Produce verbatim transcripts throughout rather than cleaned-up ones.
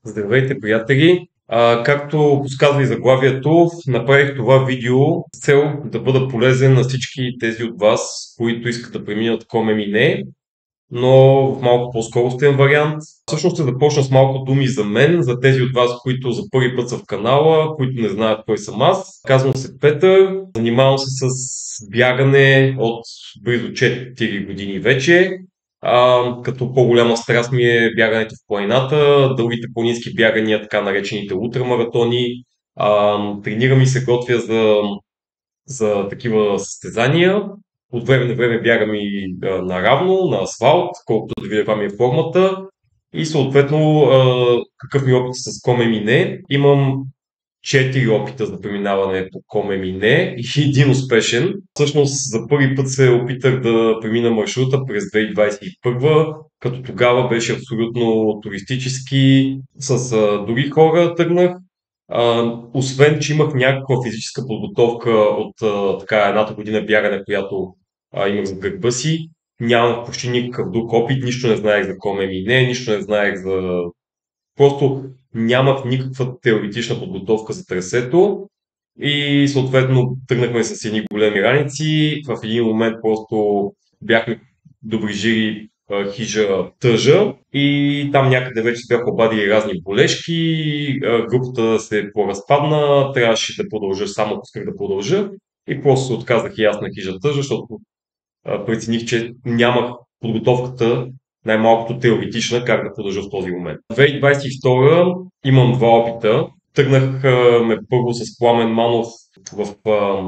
Здравейте, приятели! А, както подсказва и заглавието, направих това видео с цел да бъда полезен на всички тези от вас, които искат да преминат към ем ем и, но в малко по-скоростен вариант. Всъщност ще започна с малко думи за мен, за тези от вас, които за първи път са в канала, които не знаят кой съм аз. Казвам се Петър, занимавам се с бягане от близо четири години вече. А, като по-голяма страст ми е бягането в планината, дългите планински бягания, така наречените ултрамаратони. А, тренирам и се готвя за, за такива състезания. От време на време бягам и а, наравно, на асфалт, колкото да видя каква ми е формата. И съответно, а, какъв ми е опит с Комемине. Имам четири опита за преминаване по Комемине и един успешен. Всъщност за първи път се опитах да премина маршрута през две хиляди двадесет и първа, като тогава беше абсолютно туристически, с а, други хора тръгнах. А, освен, че имах някаква физическа подготовка от а, така едната година бягане, която а, имах за гърба си, нямах почти никакъв друг опит, нищо не знаех за Комемине, нищо не знаех за... Просто нямах никаква теоретична подготовка за трасето и съответно тръгнахме с едни големи раници. В един момент просто бяхме доближили а, хижа Тъжа и там някъде вече се бяха обадили разни болешки, а, групата се поразпадна, трябваше да продължа само ако исках да продължа и просто се отказах и аз на хижа Тъжа, защото а, прецених, че нямах подготовката, най-малкото теоретична, как да продължа в този момент. две хиляди двадесет и втора имам два опита. Тръгнах а, ме първо с Пламен Манов в а,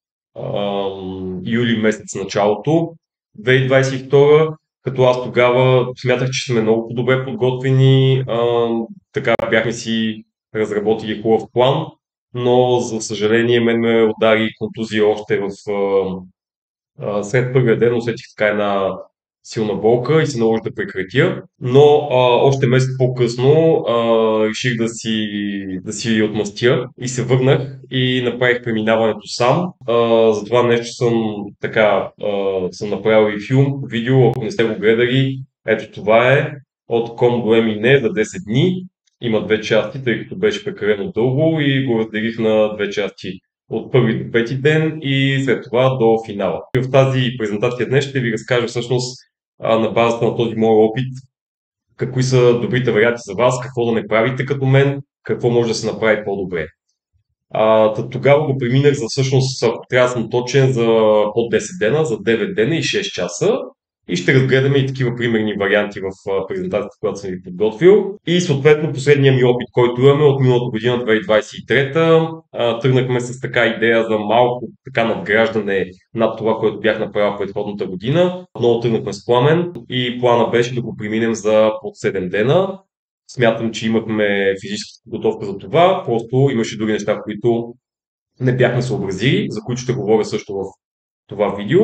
а, юли месец началото две хиляди двадесет и втора, като аз тогава смятах, че сме много по-добре подготвени, а, така бяхме си разработили хубав план, но за съжаление мен ме удари контузия още в а, а, след първия ден усетих така една силна болка и се наложи да прекратя, но а, още месец по-късно а, реших да си, да си отмъстя и се върнах и направих преминаването сам. А, за това нещо съм така а, съм направил и филм, видео, ако не сте го гледали, ето това е от Ком до Емине за десет дни. Има две части, тъй като беше прекалено дълго и го разделих на две части от първи до пети ден и след това до финала. И в тази презентация днес ще ви разкажа всъщност а, на базата на този мой опит какви са добрите варианти за вас, какво да не правите като мен, какво може да се направи по-добре. А, тогава го преминах за всъщност, ако трябва да съм точен, за под десет дена, за девет дена и шест часа. И ще разгледаме и такива примерни варианти в презентацията, която съм ви подготвил. И съответно последния ми опит, който имаме от миналата година, две хиляди двадесет и трета, тръгнахме с така идея за малко така надграждане над това, което бях направил предходната година. Отново тръгнахме с Пламен и плана беше да го преминем за под седем дена. Смятам, че имахме физическа подготовка за това, просто имаше други неща, които не бяхме съобразили, за които ще говоря също в това видео,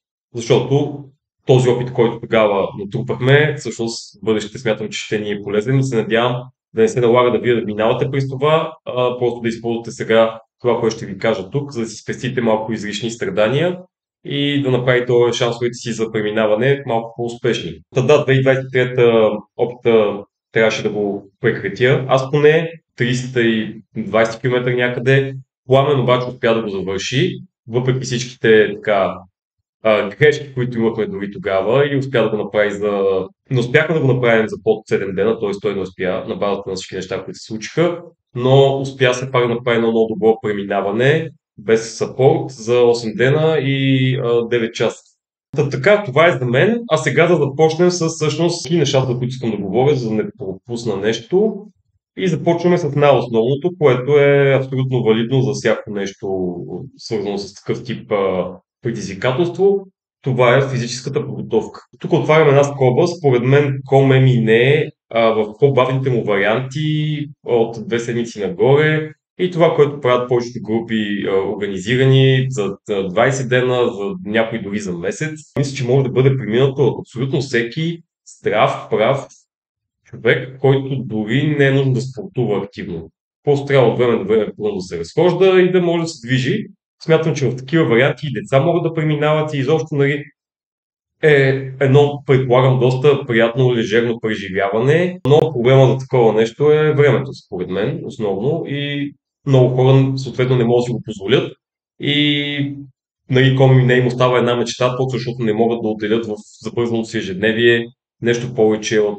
защото този опит, който тогава натрупахме, всъщност в бъдеще смятам, че ще ни е полезен и се надявам да не се налага да вие да минавате през това, а просто да използвате сега това, което ще ви кажа тук, за да си спестите малко излишни страдания и да направите шансовете си за преминаване малко по-успешни. Та да, две хиляди двадесет и трета опита трябваше да го прекратя. Аз поне триста и двадесет км някъде. Пламен обаче успя да го завърши, въпреки всичките така а, грешки, които имахме дори тогава и успя да го направи за... Не успяхме да го направим за под седем дена, т.е. той не успя на базата на всички неща, които се случиха, но успя се пак да направи едно много добро преминаване без сапорт за осем дена и а, девет часа. Та, така, това е за мен, а сега да започнем с всъщност и нещата, за които искам да говоря, за да не пропусна нещо. И започваме с най-основното, което е абсолютно валидно за всяко нещо, свързано с такъв тип а, предизвикателство. Това е физическата подготовка. Тук отварям една скоба. Според мен Комем и не а, в по-бавните му варианти от две седмици нагоре и това, което правят повечето групи а, организирани за двадесет дена, за някои дори за месец. Мисля, че може да бъде преминато от абсолютно всеки здрав, прав човек, който дори не е нужно да спортува активно. Просто трябва от време на време пълно да се разхожда и да може да се движи. Смятам, че в такива варианти и деца могат да преминават и изобщо, нали, е едно, предполагам, доста приятно, лежерно преживяване, но проблема за такова нещо е времето, според мен, основно, и много хора съответно не могат да си го позволят и нали, коми не им остава една мечта, точно защото не могат да отделят в забързаното си ежедневие нещо повече от,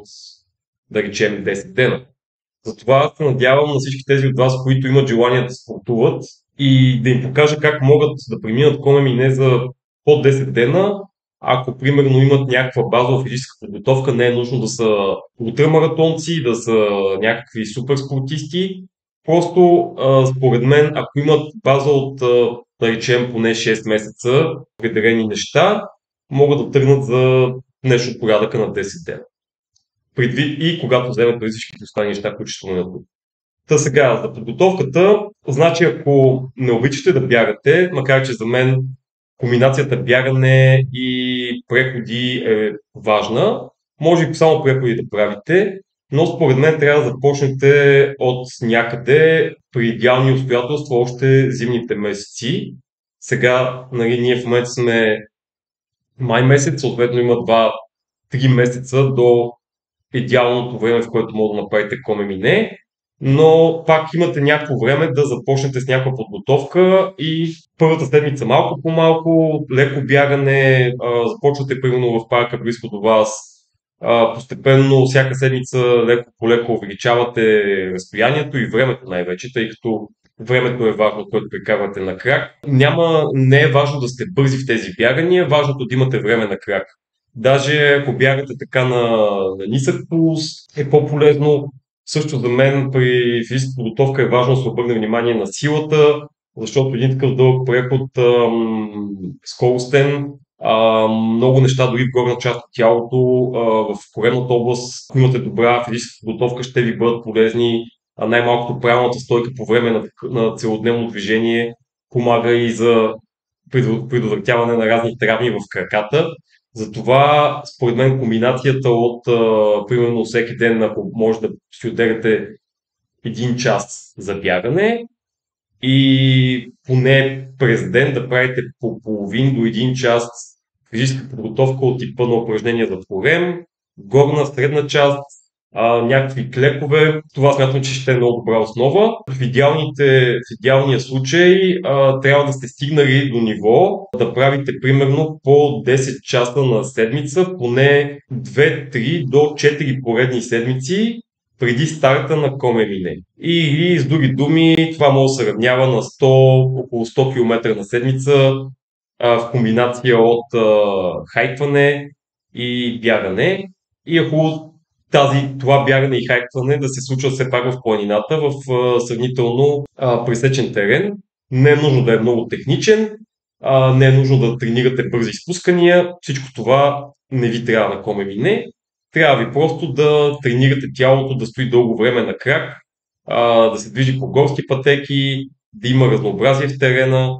да речем, десет дена. Затова аз се надявам на всички тези от вас, които имат желание да спортуват и да им покажа как могат да преминат Коме за под десет дена, ако примерно имат някаква базова физическа подготовка, не е нужно да са ултрамаратонци, да са някакви супер спортисти. Просто а, според мен, ако имат база от, а, да речем, поне шест месеца, определени неща, могат да тръгнат за нещо от порядъка на десет дена. Предвид и когато вземат преди всичките останали неща, които ще споменат тук. Та сега, за подготовката, значи ако не обичате да бягате, макар че за мен комбинацията бягане и преходи е важна, може и само преходи да правите, но според мен трябва да започнете от някъде при идеални обстоятелства още зимните месеци. Сега, нали, ние в момента сме май месец, съответно има два-три месеца до идеалното време, в което мога да направите коме мине, но пак имате някакво време да започнете с някаква подготовка и първата седмица малко по малко, леко бягане, а, започвате примерно в парка близко до вас, а, постепенно всяка седмица леко по леко увеличавате разстоянието и времето най-вече, тъй като времето е важно, което прекарвате на крак. Няма, не е важно да сте бързи в тези бягания, важното да имате време на крак. Даже ако бягате така на, на нисък пулс, е по-полезно. Също за мен при физическа подготовка е важно да се обърне внимание на силата, защото един такъв дълъг преход, ам, скоростен, а, много неща дори в горна част от тялото, а, в коремната област, ако имате добра физическа подготовка, ще ви бъдат полезни. А най-малкото правилната стойка по време на, на целодневно движение помага и за предотвратяване на разни травми в краката. Затова, според мен, комбинацията от, а, примерно, всеки ден, ако може да си отделяте един час за бягане и поне през ден да правите по половин до един час физическа подготовка от типа на упражнения за корем, горна, средна част, а, някакви клекове. Това смятам, че ще е много добра основа. В, идеалните, в идеалния случай а, трябва да сте стигнали до ниво да правите примерно по десет часа на седмица, поне две-три до четири поредни седмици преди старта на Коме Мине. Или с други думи, това може да се равнява на сто, около сто км на седмица а, в комбинация от а, хайкване и бягане. И е хубаво тази, това бягане и хайкване да се случва все пак в планината, в а, сравнително а, пресечен терен. Не е нужно да е много техничен, а, не е нужно да тренирате бързи изпускания. Всичко това не ви трябва на Коме Мине. Трябва ви просто да тренирате тялото да стои дълго време на крак, а, да се движи по горски пътеки, да има разнообразие в терена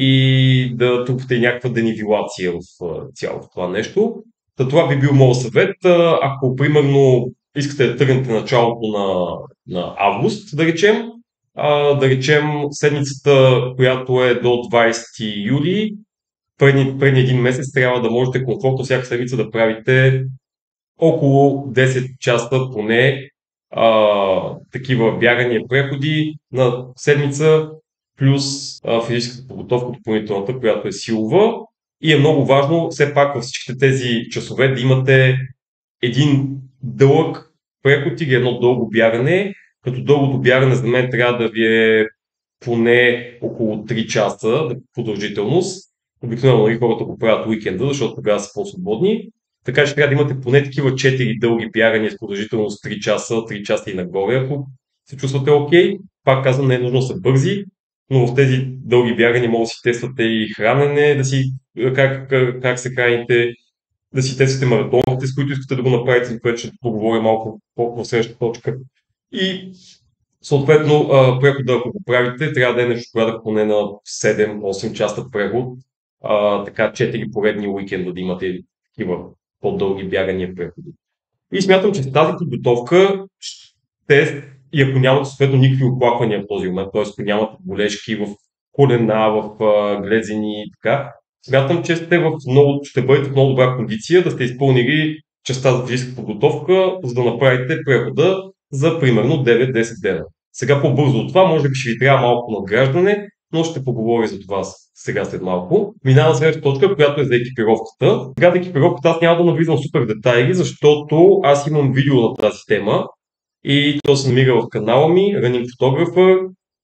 и да трупате някаква денивилация в цялото това нещо. Та това би бил моят съвет. Ако примерно искате да тръгнете началото на, на август, да речем, а, да речем седмицата, която е до двадесети юли, преди, преди един месец трябва да можете комфортно всяка седмица да правите около десет часа поне а, такива бягания преходи на седмица, плюс а, физическата подготовка допълнителната, която е силова. И е много важно все пак във всичките тези часове да имате един дълъг преход или едно дълго бягане, като дългото бягане за мен трябва да ви е поне около три часа продължителност. Обикновено и хората го правят уикенда, защото тогава са по-свободни. Така че трябва да имате поне такива четири дълги бягания с продължителност три часа, три часа и нагоре, ако се чувствате окей. Пак казвам, не е нужно да са бързи, но в тези дълги бягания може да си тествате и хранене, да си, как, как, как се храните, да си тествате маратоните, с които искате да го направите, за което ще поговоря малко в следващата точка. И съответно, прехода, ако го правите, трябва да е нещо порядък поне на седем-осем часа преход, а, така четири поредни уикенда да имате такива по-дълги бягания преходи. И смятам, че с тази подготовка ще, и ако нямате съответно никакви оплаквания в този момент, т.е. ако нямате болешки в колена, в а, глезени и така, Смятам, че сте в много, ще бъдете в много добра кондиция да сте изпълнили частта за физическа подготовка, за да направите прехода за примерно девет-десет дена. Сега по-бързо от това, може би ще ви трябва малко надграждане, но ще поговоря за това сега след малко. Минавам на следващата точка, която е за екипировката. Сега за екипировката аз няма да навлизам в супер детайли, защото аз имам видео на тази тема и то се намира в канала ми, Running Photographer.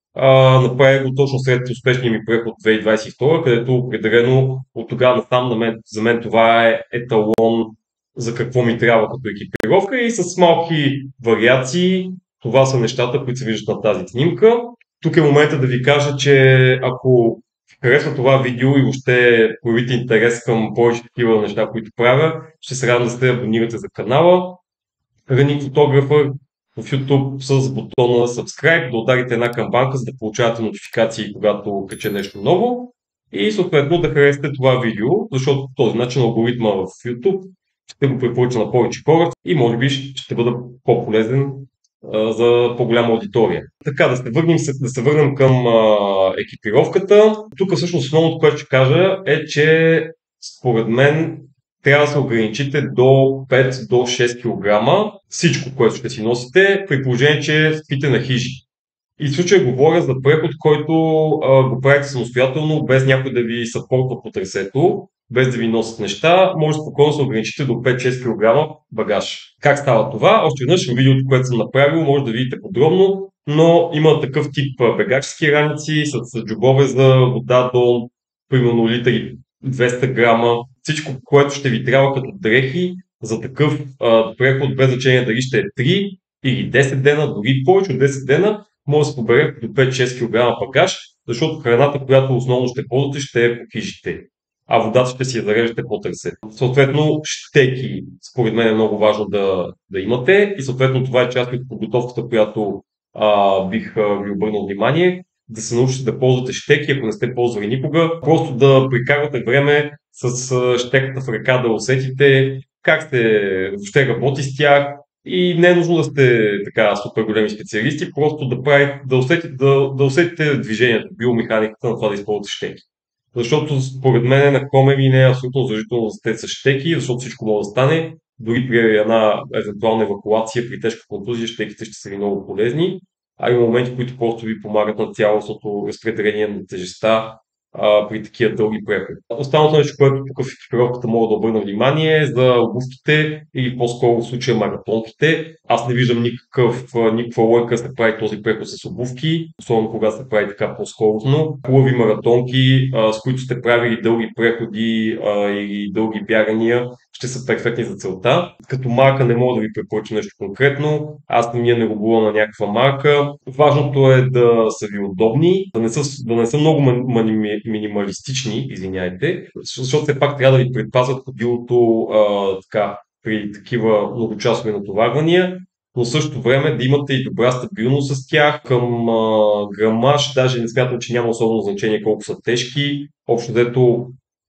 А, направих го точно след успешния ми преход две хиляди двадесет и втора, където определено от тогава насам на мен, за мен това е еталон за какво ми трябва като екипировка и с малки вариации. Това са нещата, които се виждат на тази снимка. Тук е момента да ви кажа, че ако харесва това видео и въобще проявите интерес към повече такива неща, които правя, ще се радвам да се абонирате за канала. Running Photographer в YouTube с бутона Subscribe, да ударите една камбанка, за да получавате нотификации, когато кача нещо ново и съответно да харесате това видео, защото по този начин алгоритма в YouTube ще го препоръча на повече хора и може би ще бъда по-полезен а, за по-голяма аудитория. Така, да се върнем, да се върнем към а, екипировката. Тук всъщност основното, което ще кажа е, че според мен трябва да се ограничите до пет до шест килограма всичко, което ще си носите, при положение, че спите на хижи. И в случая говоря за преход, който а, го правите самостоятелно, без някой да ви съпортва по трасето, без да ви носят неща, може спокойно да се ограничите до пет-шест килограма багаж. Как става това? Още веднъж в видеото, което съм направил, може да видите подробно, но има такъв тип бегачески раници с джобове за вода до примерно литри двеста грама, всичко, което ще ви трябва като дрехи за такъв а, преход, без значение дали ще е три или десет дена, дори повече от десет дена, може да се побере до пет-шест килограма багаж, защото храната, която основно ще ползвате, ще е по хижите, а водата ще си я зареждате по трасето. Съответно, щеки, според мен е много важно да, да имате и съответно това е част от подготовката, която а, бих а, ви обърнал внимание. Да се научите да ползвате щеки, ако не сте ползвали никога, просто да прикарвате време с а, щеката в ръка, да усетите как сте въобще работи с тях. И не е нужно да сте така супер големи специалисти, просто да, правите, да, усетите, да, да усетите движението, биомеханиката на това да използвате щеки. Защото според мен на комери не е абсолютно задължително да сте с щеки, защото всичко може да стане. Дори при една евентуална евакуация, при тежка контузия, щеките ще са ви много полезни. А има моменти, които просто ви помагат на цялостното разпределение на тежестта а, при такива дълги преходи. Останалото нещо, което тук в екипировката мога да обърна внимание е за обувките или по-скоро в случая маратонките. Аз не виждам никакъв, никаква лойка да се прави този преход с обувки, особено когато се прави така по-скоростно. Хубави маратонки, а, с които сте правили дълги преходи а, или дълги бягания, ще са перфектни за целта. Като марка не мога да ви препоръчам нещо конкретно. Аз не ми е не рубувам на някаква марка. Важното е да са ви удобни, да не са, да не са много мани, минималистични, извиняйте, защото все пак трябва да ви предпазват ходилото а, така, при такива многочасови натоварвания, но в същото време да имате и добра стабилност с тях. Към а, грамаж, даже не смятам, че няма особено значение колко са тежки. Общо дето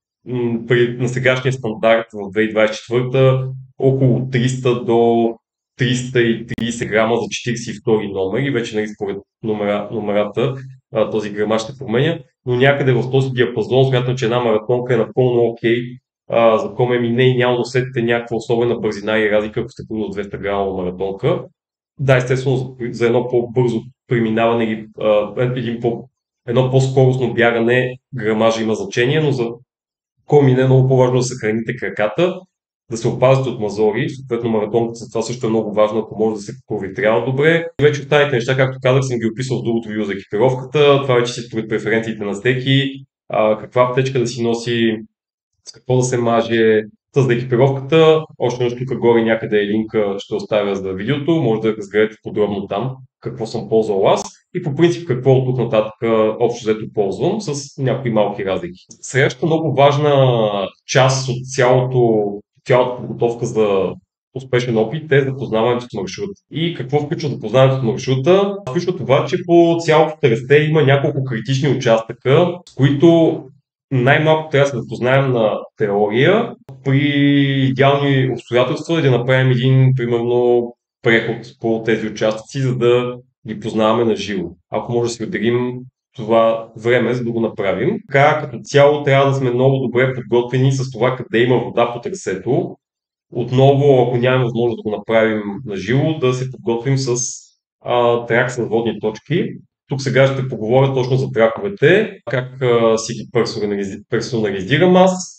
при, на сегашния стандарт в две хиляди двадесет и четвърта около триста до триста и тридесет грама за четиридесет и втори номер и вече нали, според номера, номерата а, този грамаж ще променя, но някъде в този диапазон смятам, че една маратонка е напълно окей а, за коме мине и няма да усетите някаква особена бързина и разлика, ако сте пълно двеста грама маратонка. Да, естествено за, за едно по-бързо преминаване или един по, едно по-скоростно бягане грамажа има значение, но за комине е много по-важно да съхраните краката, да се опазите от мазори, съответно маратонката за това също е много важно, ако може да се проветрява добре. И вече останалите неща, както казах, съм ги описал в другото видео за екипировката, това вече си според преференциите на всеки, а, каква аптечка да си носи, с какво да се маже. За екипировката, още нещо тук горе някъде е линка, ще оставя за видеото, може да разгледате подробно там какво съм ползвал аз и по принцип какво от тук нататък общо взето ползвам с някои малки разлики. Следващата много важна част от цялото, цялата подготовка за успешен опит е запознаването с маршрута. И какво включва запознаването с маршрута? Включва това, че по цялото трасте има няколко критични участъка, с които най-малко трябва да се запознаем на теория, при идеални обстоятелства да направим един, примерно, преход по тези участъци, за да ги познаваме на живо. Ако може да си отделим това време, за да го направим. Така, като цяло трябва да сме много добре подготвени с това къде има вода по трасето. Отново, ако нямаме възможност да го направим на живо, да се подготвим с а, трак с водни точки. Тук сега ще поговоря точно за траковете, как а, си ги персонализи... персонализирам аз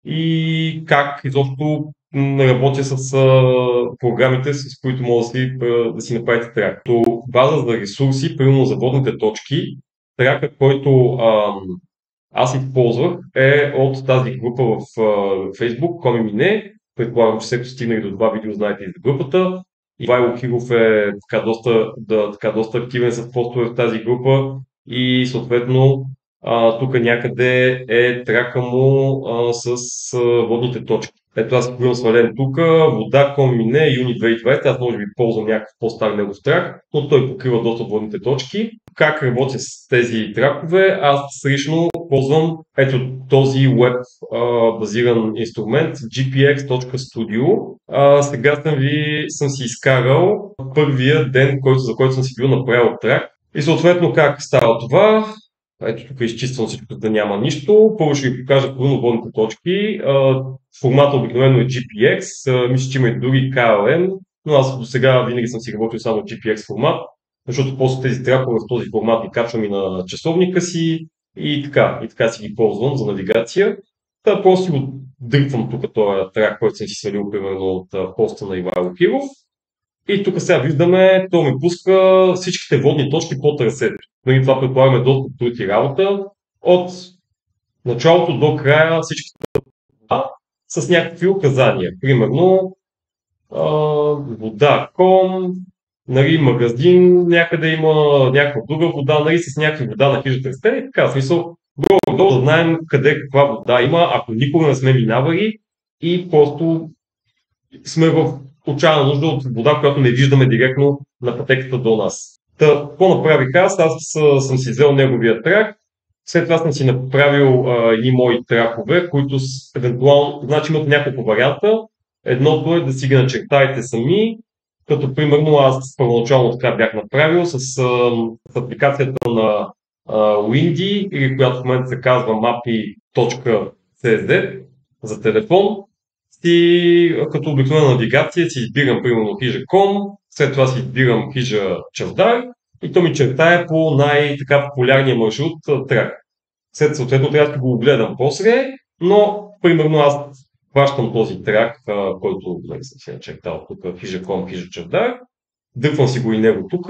и как изобщо работя с а, програмите, с които може да си, а, да си направите трак. То база за ресурси, примерно за водните точки, трака, който а, аз използвах, е от тази група в а, Facebook, Комемине. Предполагам, че всеки стигнали до това видео, знаете и за групата. Ивайло Киров е така доста, да, така доста активен с постове в тази група и съответно а, тук някъде е трака му а, с а, водните точки. Ето аз го имам свален тук, вода, Комине, юни две хиляди и двадесета, аз може би ползвам някакъв по-стар негов трак, но той покрива доста водните точки. Как работя с тези тракове? Аз лично ползвам ето този веб а, базиран инструмент джи пи екс точка студио. А, сега съм, ви, съм си изкарал първия ден, който, за който съм си бил направил трак. И съответно как става това? Ето тук е изчиствам всичко, да няма нищо. Първо ще ви покажа водните точки. А, формата обикновено е джи пи екс, а, мисля, че има и други кей ел ем, но аз до сега винаги съм си работил само джи пи екс формат, защото после тези тракове в този формат ги качвам и на часовника си и така, и така си ги ползвам за навигация. Та просто си го дръпвам тук този трак, който съм си свалил примерно от поста на Ивайло Киров. И тук сега виждаме, то ми пуска всичките водни точки по трасето. Нали, това предполагаме доста трути работа. От началото до края всичките вода с някакви указания. Примерно а, вода, ком, нали, магазин, някъде има някаква друга вода, нали, с някакви вода на хижата растения и така. В смисъл, долу да знаем къде каква вода има, ако никога не сме минавали и просто сме в отчаяна нужда от вода, която не виждаме директно на пътеката до нас. Та, какво направих аз? Аз съм си взел неговия трак, след това съм си направил а, едни мои тракове, които с, евентуално, значи имат няколко варианта. Едното е да си ги начертаете сами, като примерно аз първоначално така бях направил с, а, с апликацията на а, Windy, или която в момента се казва mapi точка си ес ди за телефон. И като обикновена навигация си избирам примерно хижа точка ком, след това си избирам хижа Чавдар и то ми чертае по най-популярния маршрут трак. След съответно трябва да го огледам после, но примерно аз хващам този трак, който съм си начертал тук, хижа точка ком, хижа Чавдар, дърпвам си го и него тук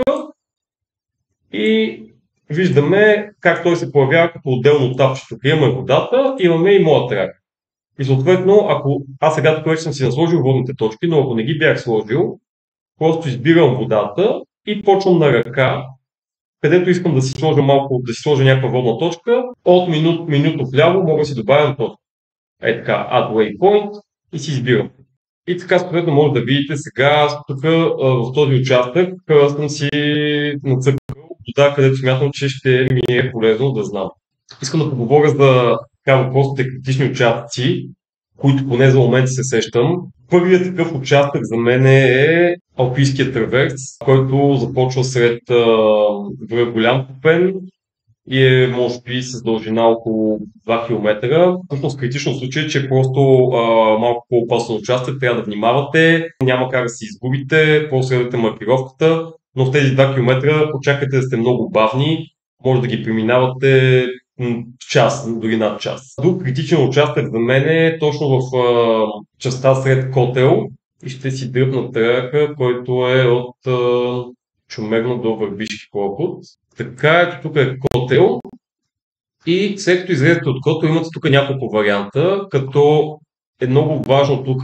и виждаме как той се появява като отделно тапче. Тук имаме водата, имаме и моя трак. И съответно, ако аз сега тук вече съм си насложил водните точки, но ако не ги бях сложил, просто избирам водата и почвам на ръка, където искам да си сложа малко, да си сложа някаква водна точка, от минут, минуто вляво мога да си добавям точка. Е така, add waypoint и си избирам. И така, съответно, може да видите сега, тук в този участък съм си нацъкал вода, където смятам, че ще ми е полезно да знам. Искам да поговоря за така въпросите критични участъци, които поне за момент се сещам. Първият такъв участък за мен е Алпийския траверс, който започва сред връх Голям Купен и е може би с дължина около два километра. Всъщност критично случай, че просто а, малко по-опасен участък, трябва да внимавате, няма как да си изгубите, по-следвате маркировката, но в тези два километра очаквайте да сте много бавни, може да ги преминавате час, дори над час. Друг критичен участък за мен е точно в а, частта сред Котел и ще си дръпна трака, който е от а, Чумерно до Върбишки проход. Така, ето тук е Котел и след като излезете от Котел имате тук няколко варианта, като е много важно тук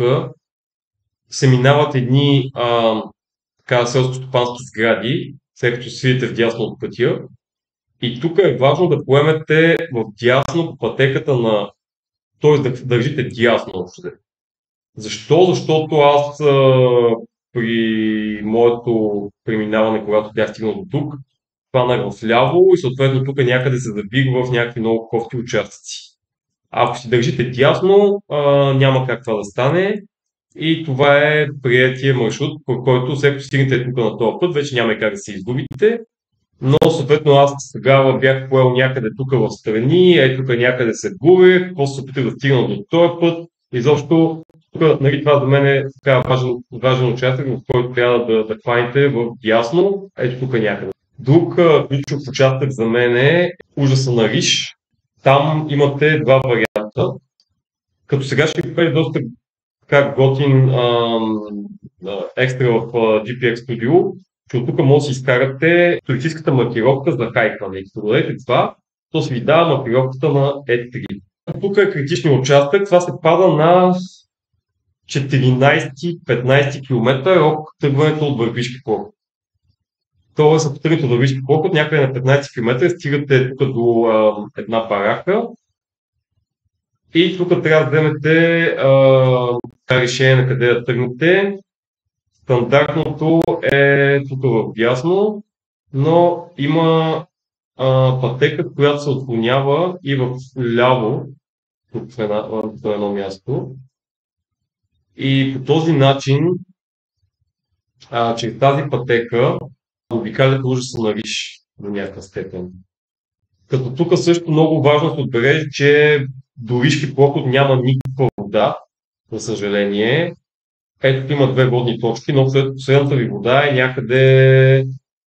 се минават едни а, така селско-стопански сгради, след като свидите вдясно от пътя. И тук е важно да поемете в дясно по пътеката на... т.е. да държите дясно въобще. Защо? Защото аз а, при моето преминаване, когато бях стигнал до тук, хванах вляво и съответно тук някъде се забих в някакви много кофти участъци. Ако си държите дясно, а, няма как това да стане. И това е приятия маршрут, по който след като стигнете тук на този път, вече няма как да се изгубите. Но съответно аз тогава бях поел някъде тук в страни, е тук някъде се губех, после се опитах да стигна до този път. Изобщо, тук, нали, това за мен е така важен, важен участък, в който трябва да, да хваните в дясно, ето тук някъде. Друг а, ключов участък за мен е ужаса на Риш. Там имате два варианта. Като сега ще ви прави доста как готин ам, а, екстра в а, джи пи екс Studio, че от тук може да си изкарате туристическата маркировка за хайкване. И като дадете това, то си ви дава маркировката на и три. Тук е критичният участък. Това се пада на четиринайсети-петнайсети км от тръгването от Върбишки проход. Тоест, ако тръгнете от Върбишки проход, някъде на петнайсети км стигате тук до а, една барака. И тук трябва да вземете а, решение на къде да тръгнете. Стандартното е тук в дясно, но има а, пътека, която се отклонява и в ляво, тук в, една, в едно място. И по този начин, а, чрез тази пътека, обикаляте ужаса на Риш до някаква степен. Като тук също много важно да се отбележи, че до Ришки проход няма никаква вода, за съжаление. Ето има две водни точки, но след последната ви вода е някъде,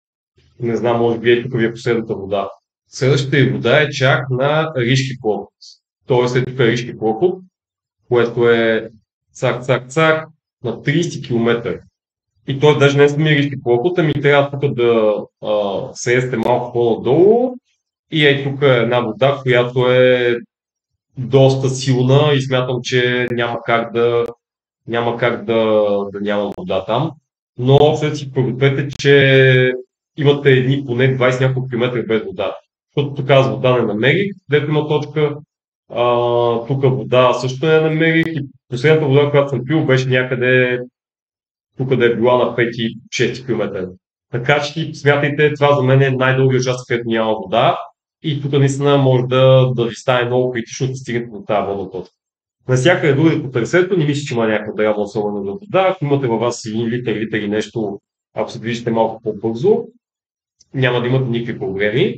не знам, може би е тук ви е последната вода. Следващата ви вода е чак на Ришки проход. Тоест е тук е Ришки проход, което е цак, цак, цак на трийсети км. И той даже не е самия Ришки проход, ами трябва тук да а, слезете малко по-надолу. И е тук е една вода, която е доста силна и смятам, че няма как да няма как да, да няма вода там. Но след си подгответе, че имате едни поне двайсет няколко километра без вода. Защото тук аз вода не намерих, където има точка. А, тук вода също не намерих и последната вода, която съм пил, беше някъде тук да е била на пети-шести км. Така че смятайте, това за мен е най-дългия участък, където няма вода. И тук наистина може да, да ви стане много критично да стигнете до тази водна точка. Навсякъде другаде по търсето, не мисля, че има някаква драма особено за вода. Ако имате във вас един литър, литър и нещо, ако се движите малко по-бързо, няма да имате никакви проблеми.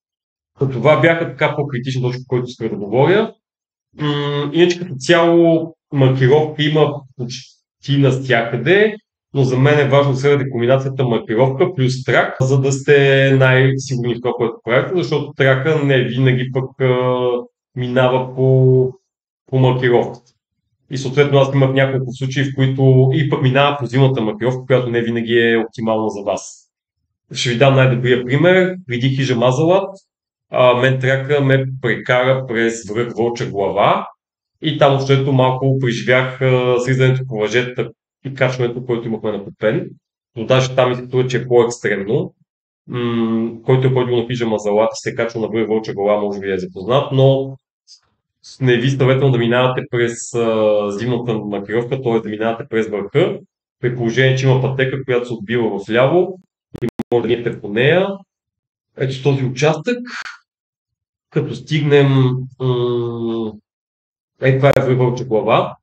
Това бяха така по-критични точки, които исках да говоря. М- иначе като цяло маркировка има почти навсякъде, но за мен е важно да следвате комбинацията маркировка плюс трак, за да сте най-сигурни в това, което правите, защото трака не винаги пък а, минава по, по маркировката. И съответно аз имах няколко случаи, в които и пък минава по зимната маркировка, която не винаги е оптимална за вас. Ще ви дам най-добрия пример. Преди хижа Мазалат, а, мен трака ме прекара през връх Вълча глава и там общото малко преживях а, слизането по въжетата и качването, което имахме на Купен. Но даже там ми се струва, че е по-екстремно. М- който е ходил на хижа Мазалат и се е качвал на връх Вълча глава, може би е запознат, но не ви съветвам да минавате през а, зимната маркировка, т.е. да минавате през върха, при положение, че има пътека, която се отбива в ляво и може да минете по нея. Ето този участък, като стигнем м- ето това е Вълча глава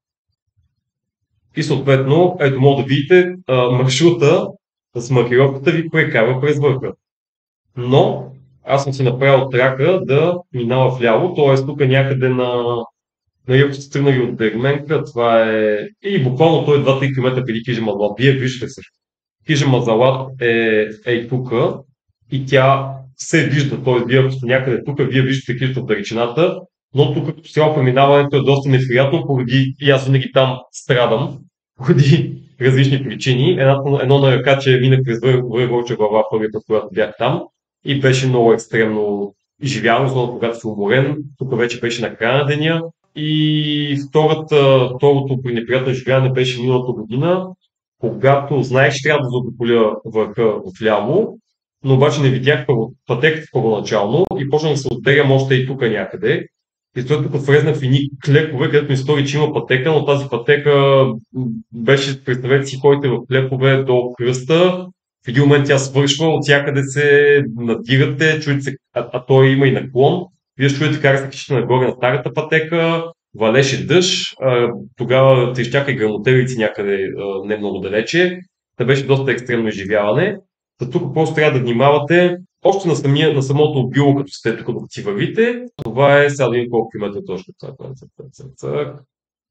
и съответно, ето може да видите а, маршрута с маркировката ви прекарва през върха. Но аз съм си направил трака да минава вляво, т.е. тук някъде на Нали, ако сте тръгнали от Дерменка, това е... И буквално той е два-три км преди хижа Мазалат. Вие виждате също. Хижа Мазалат е, е тук и тя се вижда. Т.е. вие ако сте някъде тук, вие виждате хижата в далечината, но тук като цяло преминаването е доста неприятно, поради и аз винаги там страдам, поради различни причини. Едно, едно на ръка, че минах през Вървълча глава първият път, когато бях там и беше много екстремно изживявано, защото когато си уморен, тук вече беше на края на деня. И втората, второто при неприятно изживяване беше миналата година, когато знаех, че трябва да заобиколя върха вляво, но обаче не видях пътеката първоначално и почнах да се отделям още и тук някъде. И след тук влезнах в едни клекове, където ми стори, че има пътека, но тази пътека беше, представете си, ходите в клекове до кръста. В един момент тя свършва, от всякъде се надирате, чуете се, а, а той има и наклон. Вие ще чуете как се качите нагоре на старата пътека, валеше дъжд, тогава трещяха и грамотевици някъде не много далече. Та беше доста екстремно изживяване. Та тук просто трябва да внимавате Още на, самия, на самото било, като сте тук, докато си вървите, това е, сега да видим колко километра точно. Цак, цак, цак, цак, цак.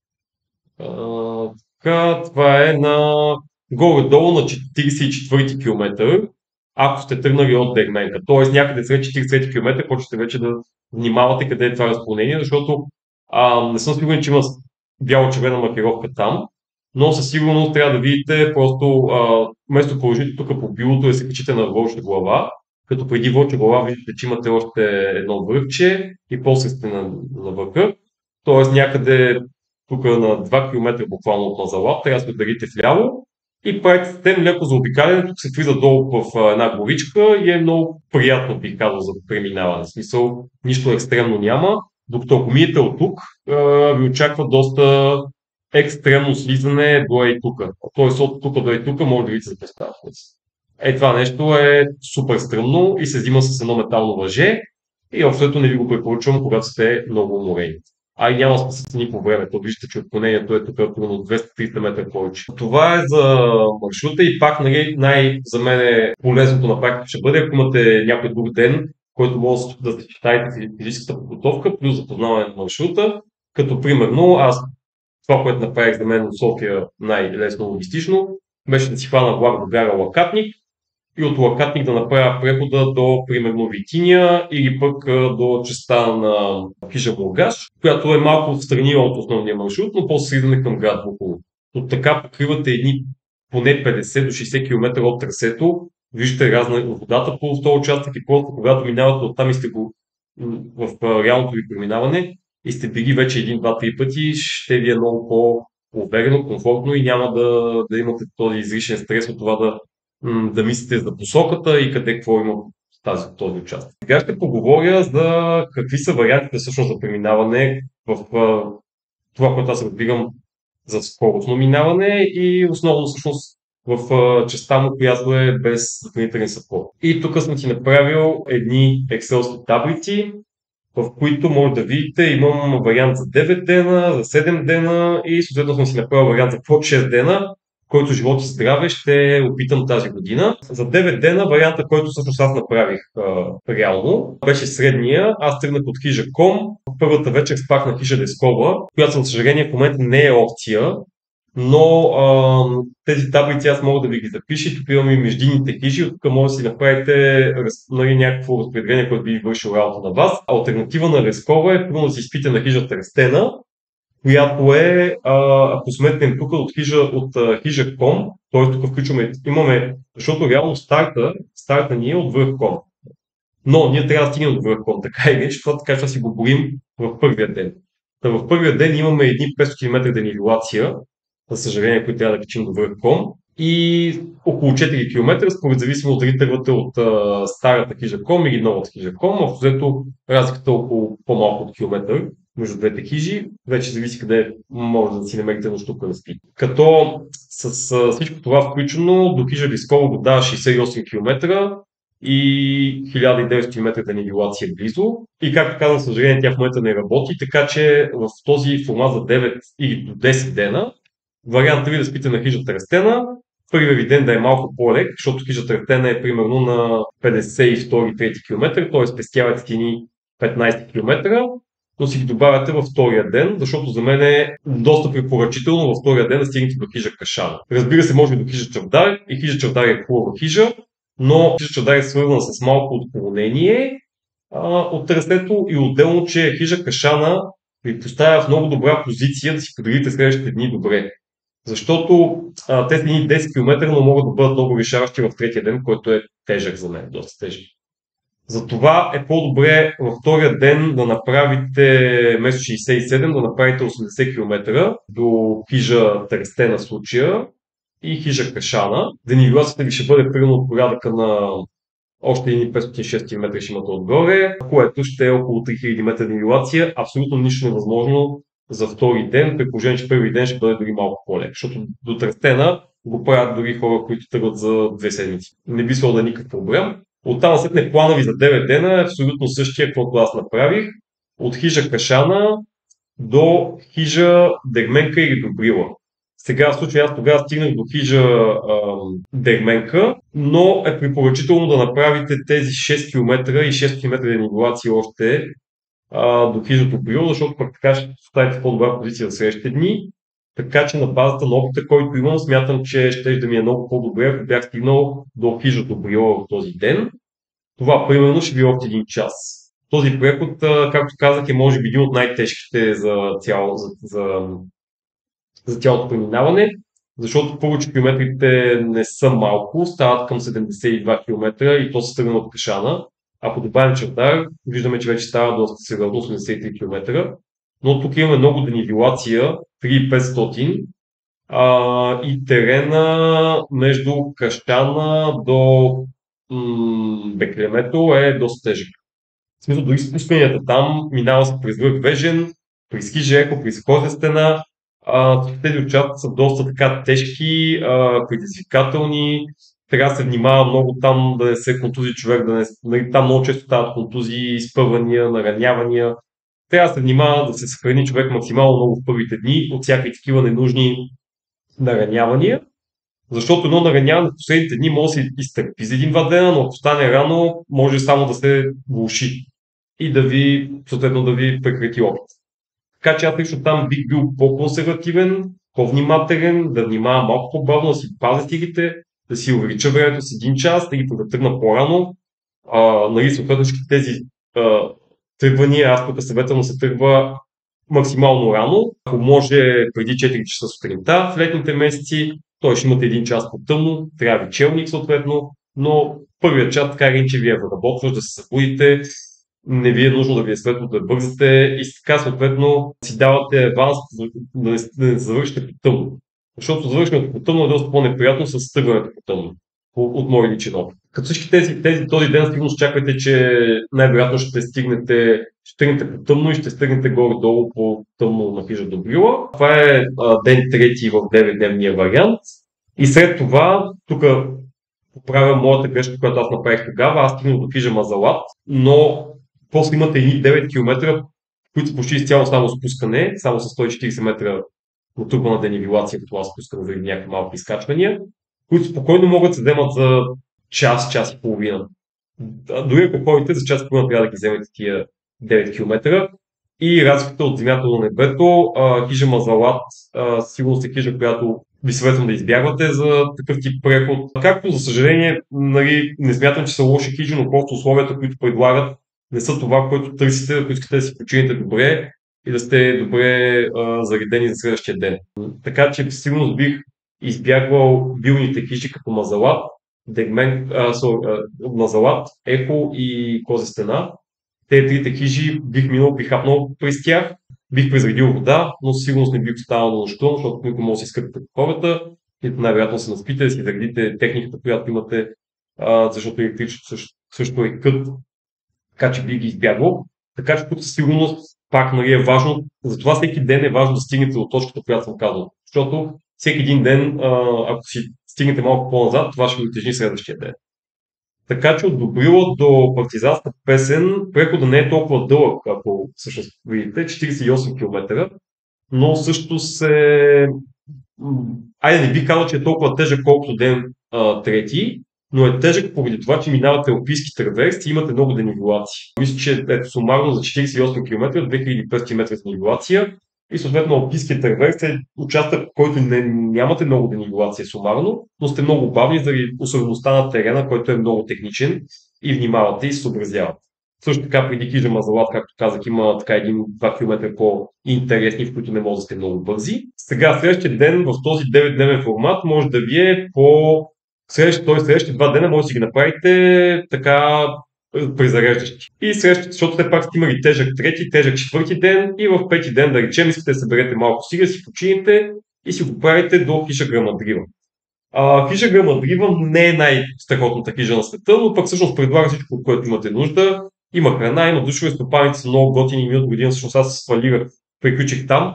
А, така, това е на горе-долу на четиридесет и четвърти километър, ако сте тръгнали от Дерменка. Тоест някъде след четиридесети километър почвате вече да внимавате къде е това разклонение, защото а, не съм сигурен, че има бяло-червена маркировка там, но със сигурност трябва да видите просто а, вместо положите тук по билото да се качите на Вълча глава, като преди Вълча глава виждате, че имате още едно върхче и после сте на, на върха. Тоест някъде тук на два километра буквално от Мазалат, трябва да се ударите вляво и правите съвсем леко за обикаляне, тук се влиза долу в една горичка и е много приятно, бих казал, за преминаване. В смисъл, нищо екстремно няма, докато ако миете от тук, ви очаква доста екстремно слизане до ей тук. Тоест от тук до ей тук може да видите за представа. Е, това нещо е супер стръмно и се взима с едно метално въже и общото не ви го препоръчвам, когато сте много уморени. А и няма спасите ни по времето. Виждате, че отклонението е тук примерно двеста до триста метра повече. Това е за маршрута и пак нали, най- за мен е полезното на практика ще бъде, ако имате някой друг ден, който може да съчетаете физическата подготовка плюс запознаване на маршрута. Като примерно аз това, което направих за мен от София най-лесно логистично, беше да си хвана влак до бяга Лакатник и от Лакатник да направя прехода до, примерно, Витиния или пък до частта на Хижа Бургаш, която е малко встрани от основния маршрут, но после слизане към град Бухово. От така покривате едни поне петдесет до шейсет км от трасето, виждате разна водата по този участък и просто когато минавате оттам и сте го в реалното ви преминаване и сте били вече един, два, три пъти, ще ви е много по-уверено, комфортно и няма да, да имате този излишен стрес от това да да мислите за посоката и къде какво има в тази, този участък. Сега ще поговоря за какви са вариантите всъщност за преминаване в а, това, което аз разбирам за скоростно минаване и основно всъщност в а, частта му, която е без допълнителен съпорт. И тук съм си направил едни Excel таблици, в които може да видите, имам вариант за девет дена, за седем дена и съответно съм си направил вариант за под шест дена, който живот и здраве ще опитам тази година. За девет дена варианта, който всъщност аз направих а, реално, беше средния. Аз тръгнах от хижа точка ком. Първата вечер спах на хижа Дескова, която за съжаление в момента не е опция, но а, тези таблици аз мога да ви ги запиша. Тук имам и междинните хижи, от тук може да си направите нали, някакво разпределение, което би вършил работа на вас. Алтернатива на Лескова е първо да си спите на хижата Рестена, която е, а, ако сметнем тук от хижа, от а, хижа точка ком, т.е. тук включваме, имаме, защото реално старта, старта ни е от върх точка ком. Но ние трябва да стигнем до върх точка ком, така и вече, това така ще си го борим в първия ден. Та в първия ден имаме едни петстотин километра денивелация, за съжаление, които трябва да качим до върх точка ком, и около четири километра, според зависимо дали тръгвате от а, старата хижа точка ком или новата хижа точка ком, общо взето разликата е около по-малко от километър между двете хижи, вече зависи къде може да си намерите нощувка да спи. Като с а, всичко това включено, до хижа Лисково го дава шейсет и осем километра и хиляда и деветстотин метра денивелация близо. И както казвам, съжаление, тя в момента не работи, така че в този формат за девет или до десет дена, вариантът ви да спите на хижата Растена, първият ви ден да е малко по-лек, защото хижата Растена е примерно на петдесет и втори трети километър, т.е. спестявате ти петнайсет километра, но си ги добавяте във втория ден, защото за мен е доста препоръчително във втория ден да стигнете до хижа Кашана. Разбира се, може и до хижа Чавдар, и хижа Чавдар е хубава хижа, но хижа Чавдар е свързана с малко отклонение а, от трасето и отделно, че хижа Кашана ви поставя в много добра позиция да си подредите следващите дни добре. Защото а, тези дни десет километра, но могат да бъдат много решаващи в третия ден, който е тежък за мен, доста тежък. Затова е по-добре във втория ден да направите вместо шейсет и седем, да направите осемдесет километра до хижа Трестена случая и хижа Кашана. Денивелацията ви ще бъде примерно от порядъка на още едни петстотин и шест километра ще имате отгоре, което ще е около три хиляди метра денивелация. Абсолютно нищо невъзможно за втори ден, при положение, че първи ден ще бъде дори малко по-лек, защото до Трестена го правят дори хора, които тръгват за две седмици. Не би следвало да е никакъв проблем. Оттам след плана ви за девет дена е абсолютно същия, каквото аз направих. От хижа Кашана до хижа Дерменка или Добрила. Сега в случай аз тогава стигнах до хижа а, Дерменка, но е препоръчително да направите тези шест км и шест км денивелация още а, до хижа Добрил, защото пък така ще оставите в по-добра позиция за следващите дни. Така че на базата на опита, който имам, смятам, че ще да ми е много по-добре, ако бях стигнал до хижа Добрила в този ден. Това примерно ще би още един час. Този преход, а, както казах, е може би един от най-тежките за, цяло, за, за, за цялото преминаване, защото първо, че километрите не са малко, стават към седемдесет и два км и то се тръгна от Кашана, а по добавен Чавдар виждаме, че вече става доста сериозно, осемдесет и три км. Но тук имаме много денивелация, три хиляди и петстотин, а, и терена между Кащана до м- Беклемето е доста тежък. В смисъл, дори спусканията там минава се през връх Вежен, през Хижеко, през Козя стена. А, тези участъци са доста така тежки, а, предизвикателни. Трябва да се внимава много там да не се контузи човек, да не, нали, там много често стават контузии, изпъвания, наранявания. Трябва да се внимава да се съхрани човек максимално много в първите дни от всякакви такива ненужни наранявания. Защото едно нараняване в последните дни може да се изтърпи за един-два дена, но ако стане рано, може само да се влоши и да ви, съответно, да ви прекрати опит. Така че аз лично там бих бил по-консервативен, по-внимателен, да внимавам малко по-бавно, да си пазя стигите, да си увелича времето с един час, да ги да тръгна по-рано. А, нали, съответно всички тези а, тръгвания, аз тук съветвам да се тръгва максимално рано, ако може преди четири часа сутринта в летните месеци, той ще имате един час по-тъмно, трябва ви челник съответно, но първият час така или че ви е въработващ, да се събудите, не ви е нужно да ви е светло да бързате и така съответно си давате аванс да не, да не завършите по тъмно. Защото завършването по тъмно е доста по-неприятно с тръгването по тъмно, от мой личен опит. Като всички тези, тези този ден сигурно чакайте, че най-вероятно ще стигнете, ще стигнете по тъмно и ще стигнете горе-долу по тъмно на хижа Добрила. Това е а, ден трети в деветдневния вариант. И след това, тук поправя моята грешка, която аз направих тогава, аз стигнах до хижа Мазалат, но после имате едни девет км, които са почти изцяло само спускане, само с сто и четиридесет метра натрупана денивелация по това спускане заради някакви малки изкачвания, които спокойно могат да се вземат за час, час и половина. Дори ако ходите, за час и половина трябва да ги вземете тия девет км. И разликата от земята до небето, а, хижа Мазалат, а, сигурно сте хижа, която ви съветвам да избягвате за такъв тип преход. Както, за съжаление, нали, не смятам, че са лоши хижи, но просто условията, които предлагат, не са това, което търсите, ако искате да си почините добре и да сте добре а, заредени за следващия ден. Така че сигурно бих избягвал билните хижи като Мазалат, Дегмен, а, со, а, Мазалат, Ехо и Коза стена. Те трите хижи бих минал, бих хапнал през тях, бих презредил вода, но сигурно не бих останал на нощувам, защото никой може да си изкърпите хората, нито най-вероятно се наспите, да си заредите техниката, която имате, а, защото електричеството също, също е кът, така че бих ги избягвал. Така че тук със сигурност пак, нали, е важно, затова всеки ден е важно да стигнете до точката, която съм казал. Защото всеки един ден, а, ако си стигнете малко по-назад, това ще ви утежни следващия ден. Така че от Добрила до Партизанска песен преходът не е толкова дълъг, ако всъщност видите, четиридесет и осем км, но също се... Айде, не бих казал, че е толкова тежък, колкото ден а, трети, но е тежък поради това, че минавате алпийски траверс и имате много денивелации. Мисля, че ето сумарно за четиридесет и осем км, две хиляди и петстотин метра с денивелация и съответно алпийският траверс е участък, който не, нямате много денивелация сумарно, но сте много бавни заради особеността на терена, който е много техничен и внимавате и се съобразявате. Също така преди хижа Мазалат, както казах, има така един-два км по-интересни, в които не може да сте много бързи. Сега, следващия ден в този деветдневен формат може да ви е по... Следващите, т.е. следващите два дена може да си ги направите така презареждащи. И следващите, защото те пак сте имали тежък трети, тежък четвърти ден и в пети ден, да речем, искате да съберете малко сига, си почините и си го правите до хижа Грамадрива. А, хижа Грамадрива не е най-страхотната хижа на света, но пък всъщност предлага всичко, от което имате нужда. Има храна, има душове, стопаните са много готини, миналата година всъщност аз се свалирах, приключих там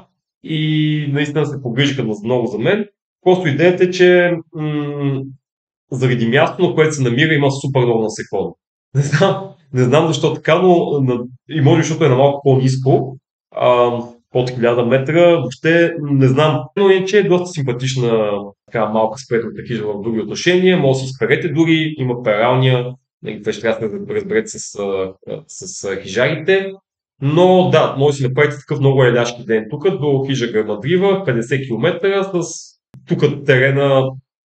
и наистина се погрижиха много за мен. Просто идеята е, че м- заради място, на което се намира, има супер много насекоми. Не знам, не знам защо така, но и може защото е на малко по-ниско. А, под хиляда метра, въобще не знам, но иначе е доста симпатична така малка спретната хижа в други отношения, може да си изперете дори, има пералня, вече трябва да се разберете с, с, с хижарите, но да, може да си направите такъв много еляшки ден тук до хижа Гърмадрива, петдесет километра, с тук терена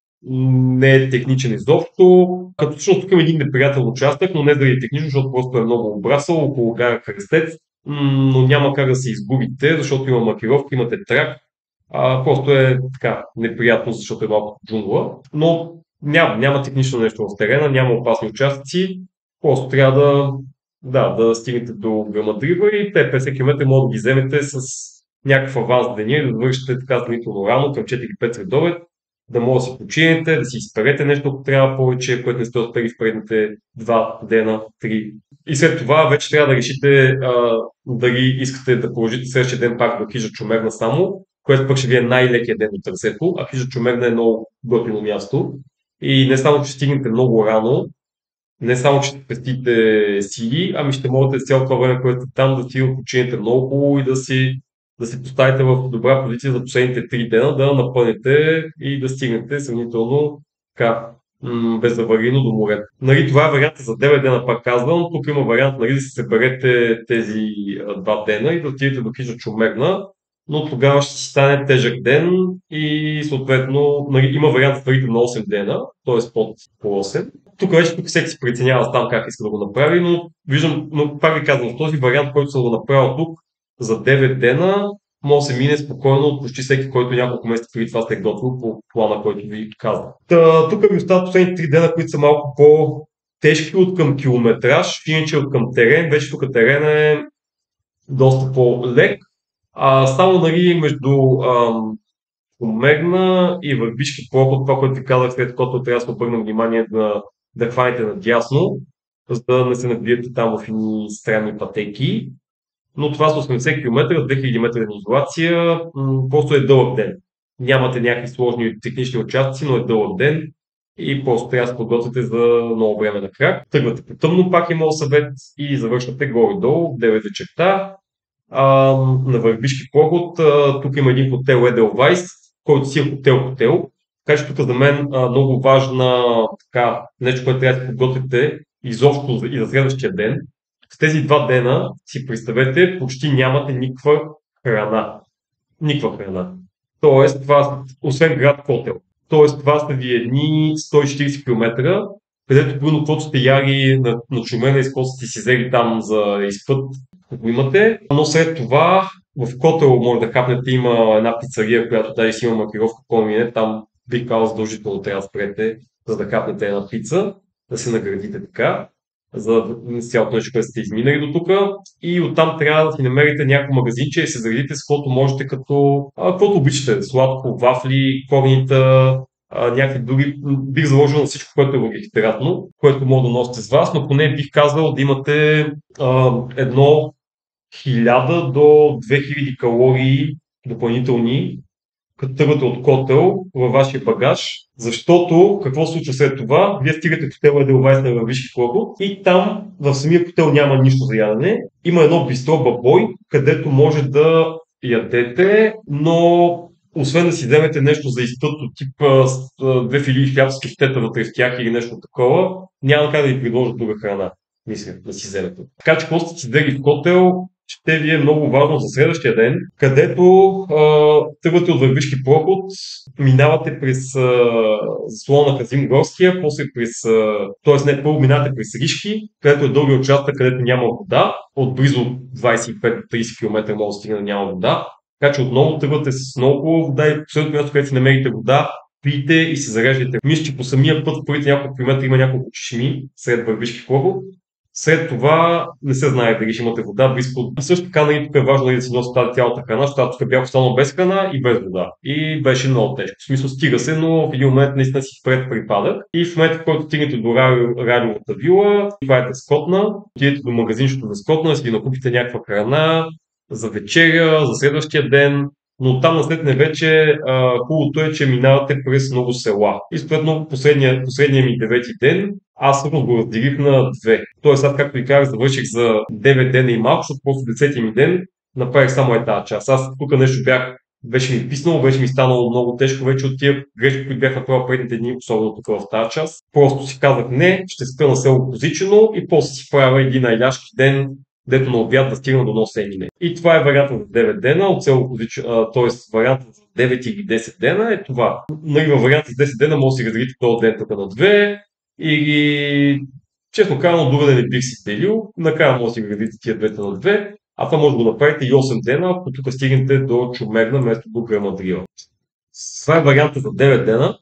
не е техничен изобщо, като всъщност тук има един неприятел участък, но не заради технично, защото просто е много обрасъл около гара Кръстец, но няма как да се изгубите, защото има маркировка, имате трак, а, просто е така неприятно, защото е малко джунгла, но няма, няма технично нещо в терена, няма опасни участъци, просто трябва да, да, да стигнете до Грамадрива и те петдесет километра може да ги вземете с някакъв аванс деня и да вършите така сравнително рано към четири-пет следобед, да може да си починете, да си изперете нещо, ако трябва повече, което не сте успели в предните два дена, три. И след това вече трябва да решите а, дали искате да положите следващия ден пак до хижа Чумерна само, което пък ще ви е най-лекият ден от трасето, а хижа Чумерна е много готино място. И не само, че стигнете много рано, не само, че ще спестите сили, ами ще можете цялото това време, което е там, да си починете много хубаво и да си да се поставите в добра позиция за последните три дена, да напълните и да стигнете сравнително така м- безаварийно до морето. Нали, това е вариант за девет дена, пак казвам. Тук има вариант, нали, да си съберете тези а, два дена и да отидете до хижа Чумерна, но тогава ще си стане тежък ден и съответно нали, има вариант да парите на осем дена, т.е. под по осем. Тук вече тук всеки си преценява там как иска да го направи, но виждам, но пак ви казвам, в този вариант, който съм го направил тук, за девет дена може да се мине спокойно от почти всеки, който няколко месеца преди това сте готвил по плана, който ви казвам. Та, тук ми остават последните три дена, които са малко по-тежки от към километраж, иначе от към терен. Вече тук терен е доста по-лек. А, само нали, между ам, Умерна и Върбишки проход, това, което ви казах, след което трябва да се обърна внимание да, да хванете надясно, за да не се набиете там в едни странни пътеки. Но това са осемдесет километра, две хиляди метра изолация, м- просто е дълъг ден. Нямате някакви сложни технични участъци, но е дълъг ден и просто трябва да се подготвите за много време на крак. Тръгвате по тъмно, пак е моят съвет и завършвате горе-долу, девет вечерта. А, на Върбишки проход, а, тук има един хотел Edelweiss, който си е хотел-хотел. Така че тук за мен а, много важна така, нещо, което трябва да се подготвите изобщо и за следващия ден. В тези два дена си представете, почти нямате никаква храна. Никаква храна. Тоест, това, освен град хотел. Тоест, това са ви едни сто и четирийсет километра, където примерно каквото сте яли на, на Чумена и ското сте си взели там за изпът, ако имате. Но след това в Котел може да хапнете, има една пицария, която даже си има маркировка по мине, там бих казал задължително трябва да спрете, за да хапнете една пица, да се наградите така, за цялото нещо, което сте изминали до тук. И оттам трябва да си намерите някакво магазинче и се заредите с каквото можете, като а, каквото обичате. Сладко, вафли, корнита, а, някакви други. Бих заложил на всичко, което е въглехидратно, което може да носите с вас, но поне бих казал да имате а, едно хиляда до две хиляди калории допълнителни, като тръгвате от Котел във вашия багаж, защото какво се случва след това? Вие стигате в хотела Edelweiss на Върбишки проход и там в самия хотел няма нищо за ядене. Има едно бистро Бабой, където може да ядете, но освен да си вземете нещо за изпът от типа две филии хляб с кефтета вътре в тях или нещо такова, няма как да ви предложат друга храна. Мисля, да си вземете. Така че, когато сте си взели в хотел, ще ви е много важно за следващия ден, където а, тръгвате от Върбишки проход, минавате през а, слона Казим Горския, после през, т.е. не, първо минавате през Ришки, където е дълги участък, където няма вода, от близо двайсет и пет до трийсет километра може да стигне да няма вода, така че отново тръгвате с много вода и последното място, където си намерите вода, пиете и се зареждате. Мисля, че по самия път в първите няколко километра има няколко чешми сред Върбишки проход. След това не се знае дали ще имате вода близко. Също така, нали, тук е важно да си носите тази цялата храна, защото тук бях останал без храна и без вода. И беше много тежко. В смисъл, стига се, но в един момент наистина си пред припадък. И в момента, в който стигнете до радиовата вила, това е Скотна, отидете до магазинчето за Скотна, да си накупите някаква храна за вечеря, за следващия ден. Но там наследне вече а, хубавото е, че минавате през много села. И съответно последния, последния ми девети ден аз всъщност го разделих на две. Тоест аз, както ви казах, завърших за девет дена и малко, защото просто десетия ми ден направих само е тази част. Аз тук нещо бях, беше ми писнало, беше ми станало много тежко вече от тия грешки, които бях направил предните дни, особено тук в тази част. Просто си казах не, ще спя на село Позичено и после си правя един айляшки ден, дето на обяд да стигна до Носенине. И това е варианта за девет дена, от село Позичено, т.е. варианта за девет или десет дена е това. Нали, във варианта за десет дена може да си разделите този ден тук на две или честно казано, другаде не бих си делил, накрая може да си градите тия двете на две, а това може да го направите и осем дена, ако тук стигнете до Чумерна вместо до Грамадрила. Това е варианта за девет дена.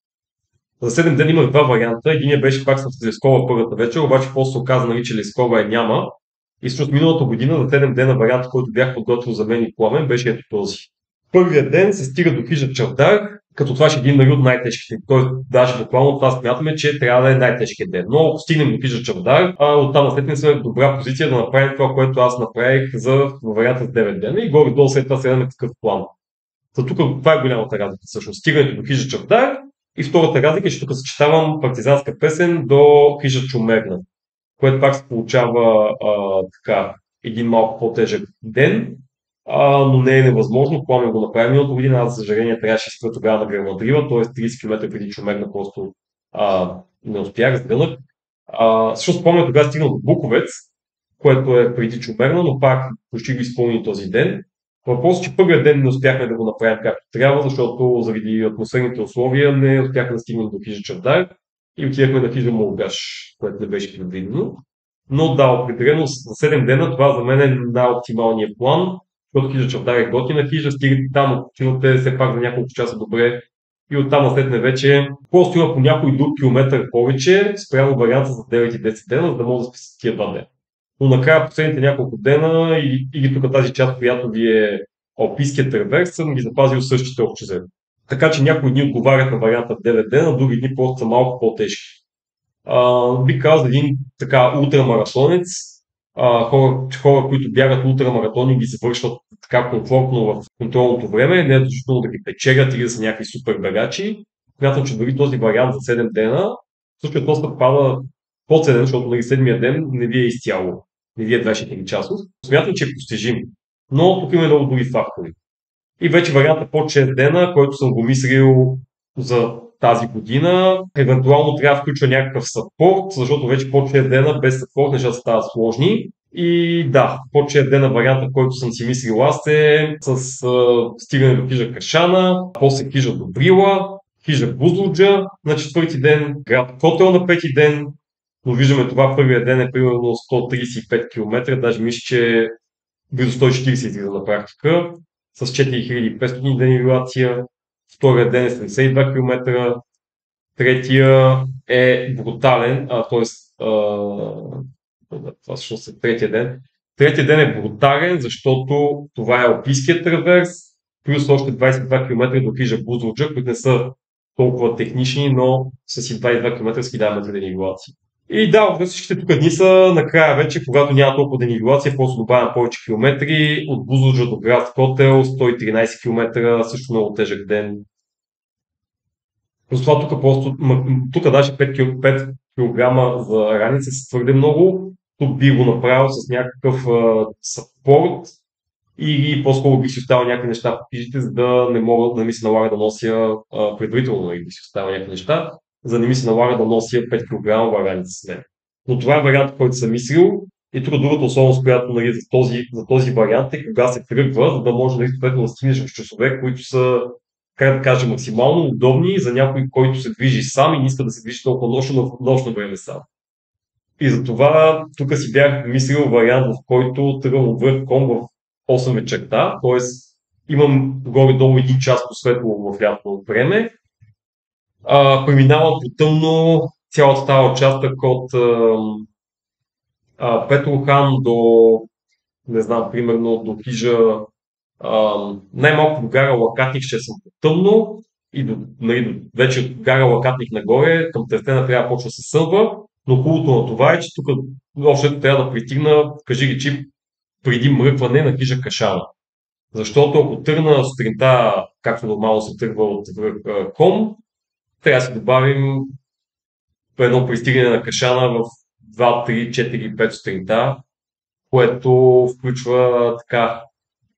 За седем дена имах два варианта. Единият беше пак с Лескова първата вечер, обаче после се оказа, нали, че Лескова е няма. И всъщност миналата година за седем дена вариант, който бях подготвил за мен и Пламен, беше ето този. Първият ден се стига до хижа Чавдар, като това ще е един от най-тежките. Тоест, даже буквално това смятаме, че трябва да е най-тежкият ден. Но ако стигнем до хижа Чавдар, а оттам след сме в добра позиция да направим това, което аз направих за варианта с девет дена и горе-долу след това следваме такъв план. За тук това е голямата разлика. Всъщност, стигането до хижа Чавдар и втората разлика е, че тук съчетавам партизанска песен до хижа Чумерна, което пак се получава а, така, един малко по-тежък ден, а, но не е невъзможно. Пламен го направи миналата година, аз за съжаление трябваше да спра тогава на Грамадрила, т.е. трийсет километра преди Чумерна просто а, не успях с гънък. Също спомня тогава стигнал до Буковец, което е преди Чумерна, но пак почти го изпълни този ден. Въпросът е, че първият ден не успяхме да го направим както трябва, защото заради атмосферните условия не успяхме да стигнем до хижа Чавдар и отидахме на хижа Молгаш, което не беше предвидено. Но да, определено за седем дена това за мен е най-оптималният план, защото хижа Чавдар е готина хижа, стигате там, отивате все пак за няколко часа добре и оттам наследне вече просто има по някой друг километър повече, спрямо варианта за девет и десет дена, за да може да списате тия два дена. Но накрая последните няколко дена и, и тук тази част, която ви е Алпийският треверс, съм ги запазил същите общо взето. Така че някои дни отговарят на варианта девет дена, други дни просто са малко по-тежки. Би казал един така ултрамаратонец, а, хора, хора, които бягат ултрамаратони, ги завършват така комфортно в контролното време, не е защото да ги печелят или да са някакви супер бегачи. Смятам, че дори този вариант за седем дена също е доста пада по-ценен, защото нали, седмия ден не ви е изцяло, не ви е двайсет и четири часов. Смятам, че е постижим. Но тук има много други фактори. И вече варианта под шест дена, който съм го мислил за тази година, евентуално трябва да включва някакъв съпорт, защото вече под шест дена без съпорт нещата стават сложни. И да, под шест дена варианта, който съм си мислил аз е с а, стигане до хижа Кашана, после хижа Добрила, хижа Бузлуджа на четвърти ден, град Котел на пети ден, но виждаме това първия ден е примерно сто трийсет и пет километра, даже мисля, че близо сто и четирийсет излиза на практика, с четири хиляди и петстотин денивелация, втория ден е седемдесет и два километра, третия е брутален, а, т.е. това всъщност е третия ден. Третия ден е брутален, защото това е Алпийският треверс, плюс още двайсет и два километра до хижа Бузлуджа, които не са толкова технични, но са си двайсет и два километра с хиляда метра денивелация. И да, всичките тук дни са накрая вече, когато няма толкова денивелация, просто добавям повече километри, от Бузлуджа до град Котел, сто и тринайсет километра, също много тежък ден. Просто това тук просто, тук даже пет килограма за раница са твърде много, тук би го направил с някакъв съпорт или по-скоро бих си оставил някакви неща по хижите, за да не мога да ми се налага да нося а, предварително, или бих си оставил някакви неща, за да не ми се налага да нося пет килограма раница с мен. Но това е вариант, който съм мислил. И тук другата особеност, която нали, за, този, за този вариант е кога се тръгва, за да може нали, да стигнеш в часове, които са, как да кажа, максимално удобни за някой, който се движи сам и не иска да се движи толкова нощно, нощно време сам. И затова тук си бях мислил вариант, в който тръгвам от върх ком в осем вечерта, т.е. имам горе-долу един час по светло в лятно време. А, преминавам по тъмно цялата тази участък от а, а, Петрохан до, не знам, примерно до хижа, а, най-малко до гара Лакатник ще съм по тъмно и до, нали, вече от гара Лакатник нагоре, към Трестена трябва да почва да се сънва, но хубавото на това е, че тук общо трябва да притигна, кажи ги чип, преди мръкване на хижа Кашана. Защото ако тръгна сутринта, както нормално се тръгва от Ком, трябва да се добавим едно пристигане на Кашана в два, три, четири, пет сутринта, което включва така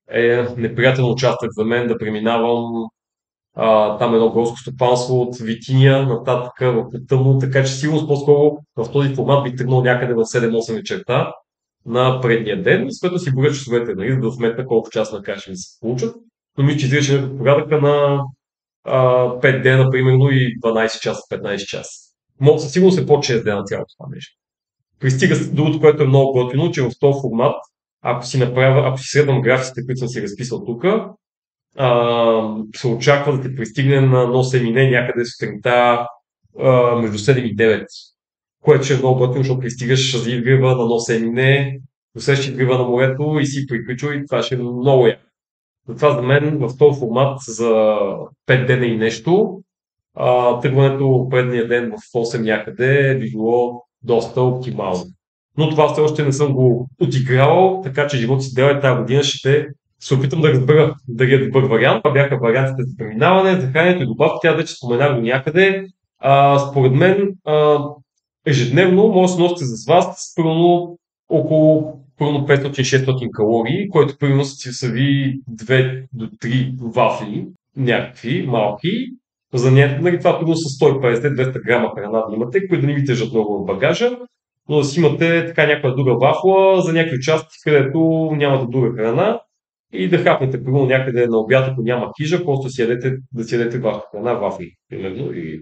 е неприятен участък за мен да преминавам. А, там е едно горско стопанство от Витиния нататък в тъмно, така че сигурно по-скоро в този формат би тръгнал някъде в седем-осем вечерта на предния ден, с което си броя часовете, нали, да сметна колко часа на каша ми се получат. Но мисля, че излизаше в порядъка на а, пет дена, примерно, и дванайсет часа, петнайсет часа. Мога със сигурност е под шест дена цялото това нещо. Пристига с другото, което е много готино, че в този формат, ако си направя, ако си следвам графиците, които съм си разписал тук, се очаква да те пристигне на Носемине някъде сутринта а, между седем и девет, което ще е много готино, защото пристигаш за изгрева на Носемине, усещаш изгрева на морето и си приключил и това ще е много яко. Затова за мен в този формат за пет дена и нещо, а, тръгването предния ден в осем някъде би било доста оптимално. Но това все още не съм го отигравал, така че живот си дела тази година ще се опитам да разбера дали е добър вариант. Това бяха вариантите за преминаване, за храненето и добавки. Тя вече споменах до някъде. А, според мен а, ежедневно може да се носите с вас примерно около примерно петстотин-шестстотин калории, който примерно са ви две до три вафли, някакви малки. За ня... нали, това примерно са сто и петдесет-двеста грама храна да имате, които да не ви тежат много в багажа, но да си имате така някаква друга вафла за някакви участъци, където нямате друга храна и да хапнете примерно някъде на обяд, ако няма хижа, просто си ядете, да си ядете вашата храна, вафли, примерно. И,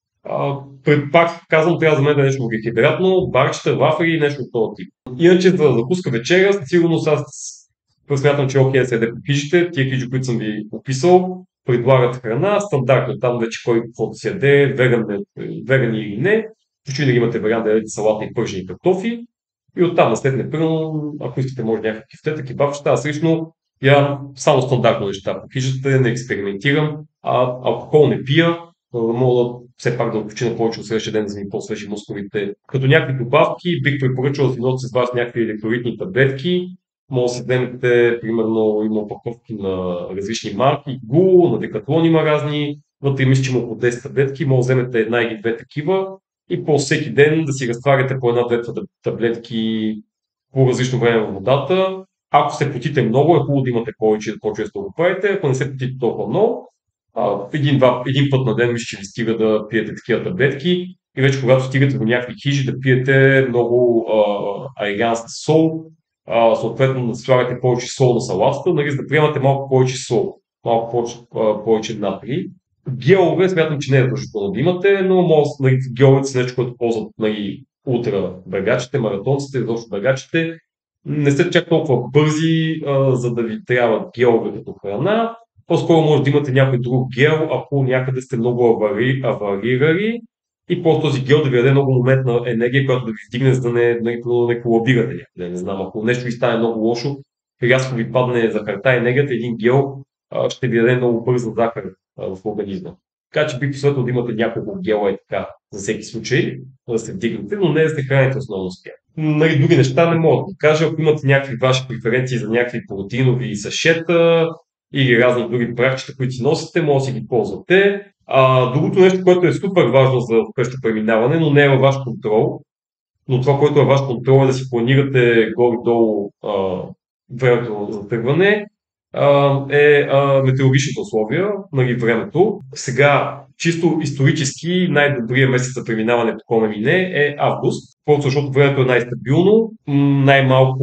а, пред, пак казвам, трябва за мен да е нещо въглехидратно, барчета, вафли и нещо от този тип. Иначе за закуска вечеря, сигурно аз смятам, че е окей да се яде по хижите, тия хижи, които съм ви описал, предлагат храна, стандартно там вече кой каквото си яде, веган, веган или не, почти да имате вариант да ядете салата и пържени картофи. И оттам наследне, примерно, ако искате, може някакви кифтета, кебабчета, аз лично я само стандартно неща по хижата, не експериментирам, а алкохол не пия, мога да все пак да почина повече от следващия ден, за да ми по-свежи мускулите. Като някакви добавки, бих препоръчал да си носите с вас някакви електролитни таблетки. Може да си вземете, примерно, има опаковки на различни марки, Гул, на Декатлон има разни, вътре мисля, че има по десет таблетки, може да вземете една или две такива и по всеки ден да си разтваряте по една-две таблетки по различно време в водата. Ако се потите много, е хубаво да имате повече, да по-често го правите. Ако не се потите толкова много, един, два, един път на ден мисля, че ви стига да пиете такива таблетки. И вече когато стигате до някакви хижи, да пиете много айганска сол, а, съответно да слагате повече сол на салатата, нали, за да приемате малко повече сол, малко повече, а, повече натрий. Гелове смятам, че не е точно да имате, но може, нали, геловете са нещо, което ползват, нали, ултра бегачите, маратонците, изобщо бегачите. Не сте чак толкова бързи, а, за да ви трябва гелове като храна. По-скоро може да имате някой друг гел, ако някъде сте много авари, аварирали и просто този гел да ви даде много моментна енергия, която да ви вдигне, за да не, не, не колабирате някъде. Не знам, ако нещо ви стане много лошо, рязко ви падне захарта енергията, един гел а, ще ви даде много бърза захар а, в организма. Така че бих посъветвал да имате няколко гела и така, за всеки случай, да се вдигнете, но не да се храните основно с тях. Нали, други неща не мога да кажа, ако имате някакви ваши преференции за някакви протеинови сашета или разни други прахчета, които си носите, може да си ги ползвате. А, другото нещо, което е супер важно за къща преминаване, но не е във ваш контрол, но това, което е ваш контрол е да си планирате горе-долу а, времето за тръгване, а, е а, метеорологичните условия, нали, времето. Сега, чисто исторически, най-добрият месец за преминаване по Комемине е август, просто защото времето е най-стабилно, най-малко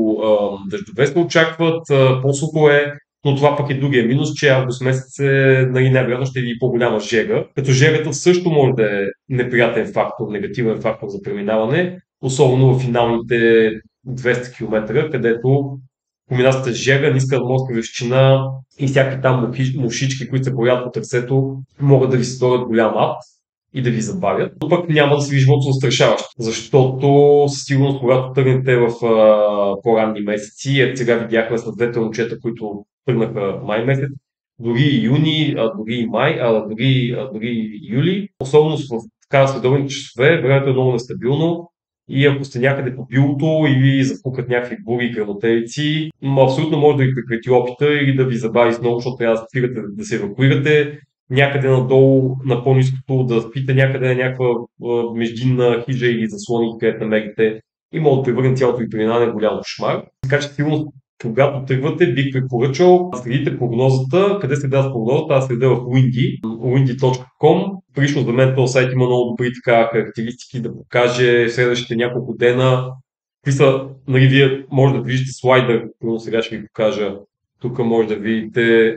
а, дъждове се очакват, а, по-сухо е, но това пък е другия минус, че август месец е, нали, най-вероятно ще ви по-голяма жега, като жегата също може да е неприятен фактор, негативен фактор за преминаване, особено в финалните двеста километра, където комбинацията жега, ниска морска вещина и всякакви там мушички, които се появят по трасето, могат да ви се сторят голям ад и да ви забавят, но пък няма да си ви живото застрашаващо, защото със сигурност, когато тръгнете в а, по-ранни месеци, ето сега видяхме с двете момчета, които тръгнаха май месец, дори и юни, а дори и май, а дори, а дори и юли, особено в така следобедните часове, времето е много нестабилно и ако сте някъде по билото или запукат някакви бури и грамотевици, абсолютно може да ви прекрати опита или да ви забави с много, защото трябва да спирате да се евакуирате, някъде надолу на по-ниското да спите някъде на някаква а, междинна хижа или заслони, където намерите и може да превърне цялото ви преминаване в голям кошмар. Така че сигурно Когато тръгвате, бих препоръчал следите прогнозата. Къде следя с прогнозата? Аз следя в Windy, windy точка com. Лично за мен този сайт има много добри така характеристики да покаже следващите няколко дена. Какви са, нали, вие може да виждате слайдър, но сега ще ви покажа. Тук може да видите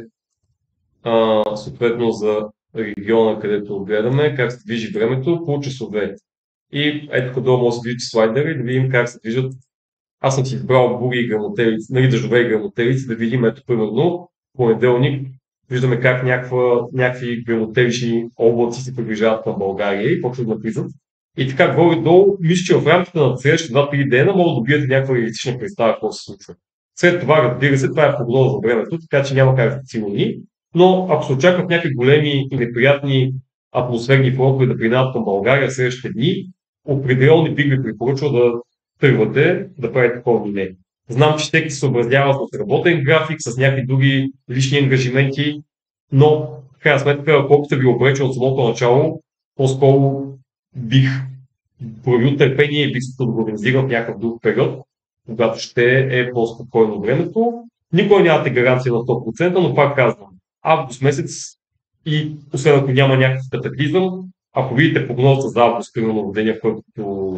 а, съответно за региона, където гледаме, как се движи времето по часове. И ето къде може да се движи слайдъра и да видим как се движат. Аз съм си избрал бури и грамотевици, нали, дъждове и грамотевици, да видим, ето примерно, понеделник, виждаме как някаква, някакви грамотевични облаци се приближават към България и почват да влизат. И така горе-долу, мисля, че в рамките на следващите два-три дена може да добиете някаква реалистична представа какво се случва. След това, разбира се, това е прогноза за времето, така че няма как да сте сигурни, но ако се очакват някакви големи и неприятни атмосферни фронтове да преминават към България следващите дни, определено не бих ви препоръчал да тръгвате да правите такова не. Знам, че всеки се съобразява с работен график, с някакви други лични ангажименти, но в крайна сметка, колкото се ви обрече от самото начало, по-скоро бих проявил търпение и бих се организирал в някакъв друг период, когато ще е по-спокойно времето. Никой нямате гаранция на сто процента, но пак казвам, август месец и освен ако няма някакъв катаклизъм, ако видите прогнозата за август, примерно в деня, в който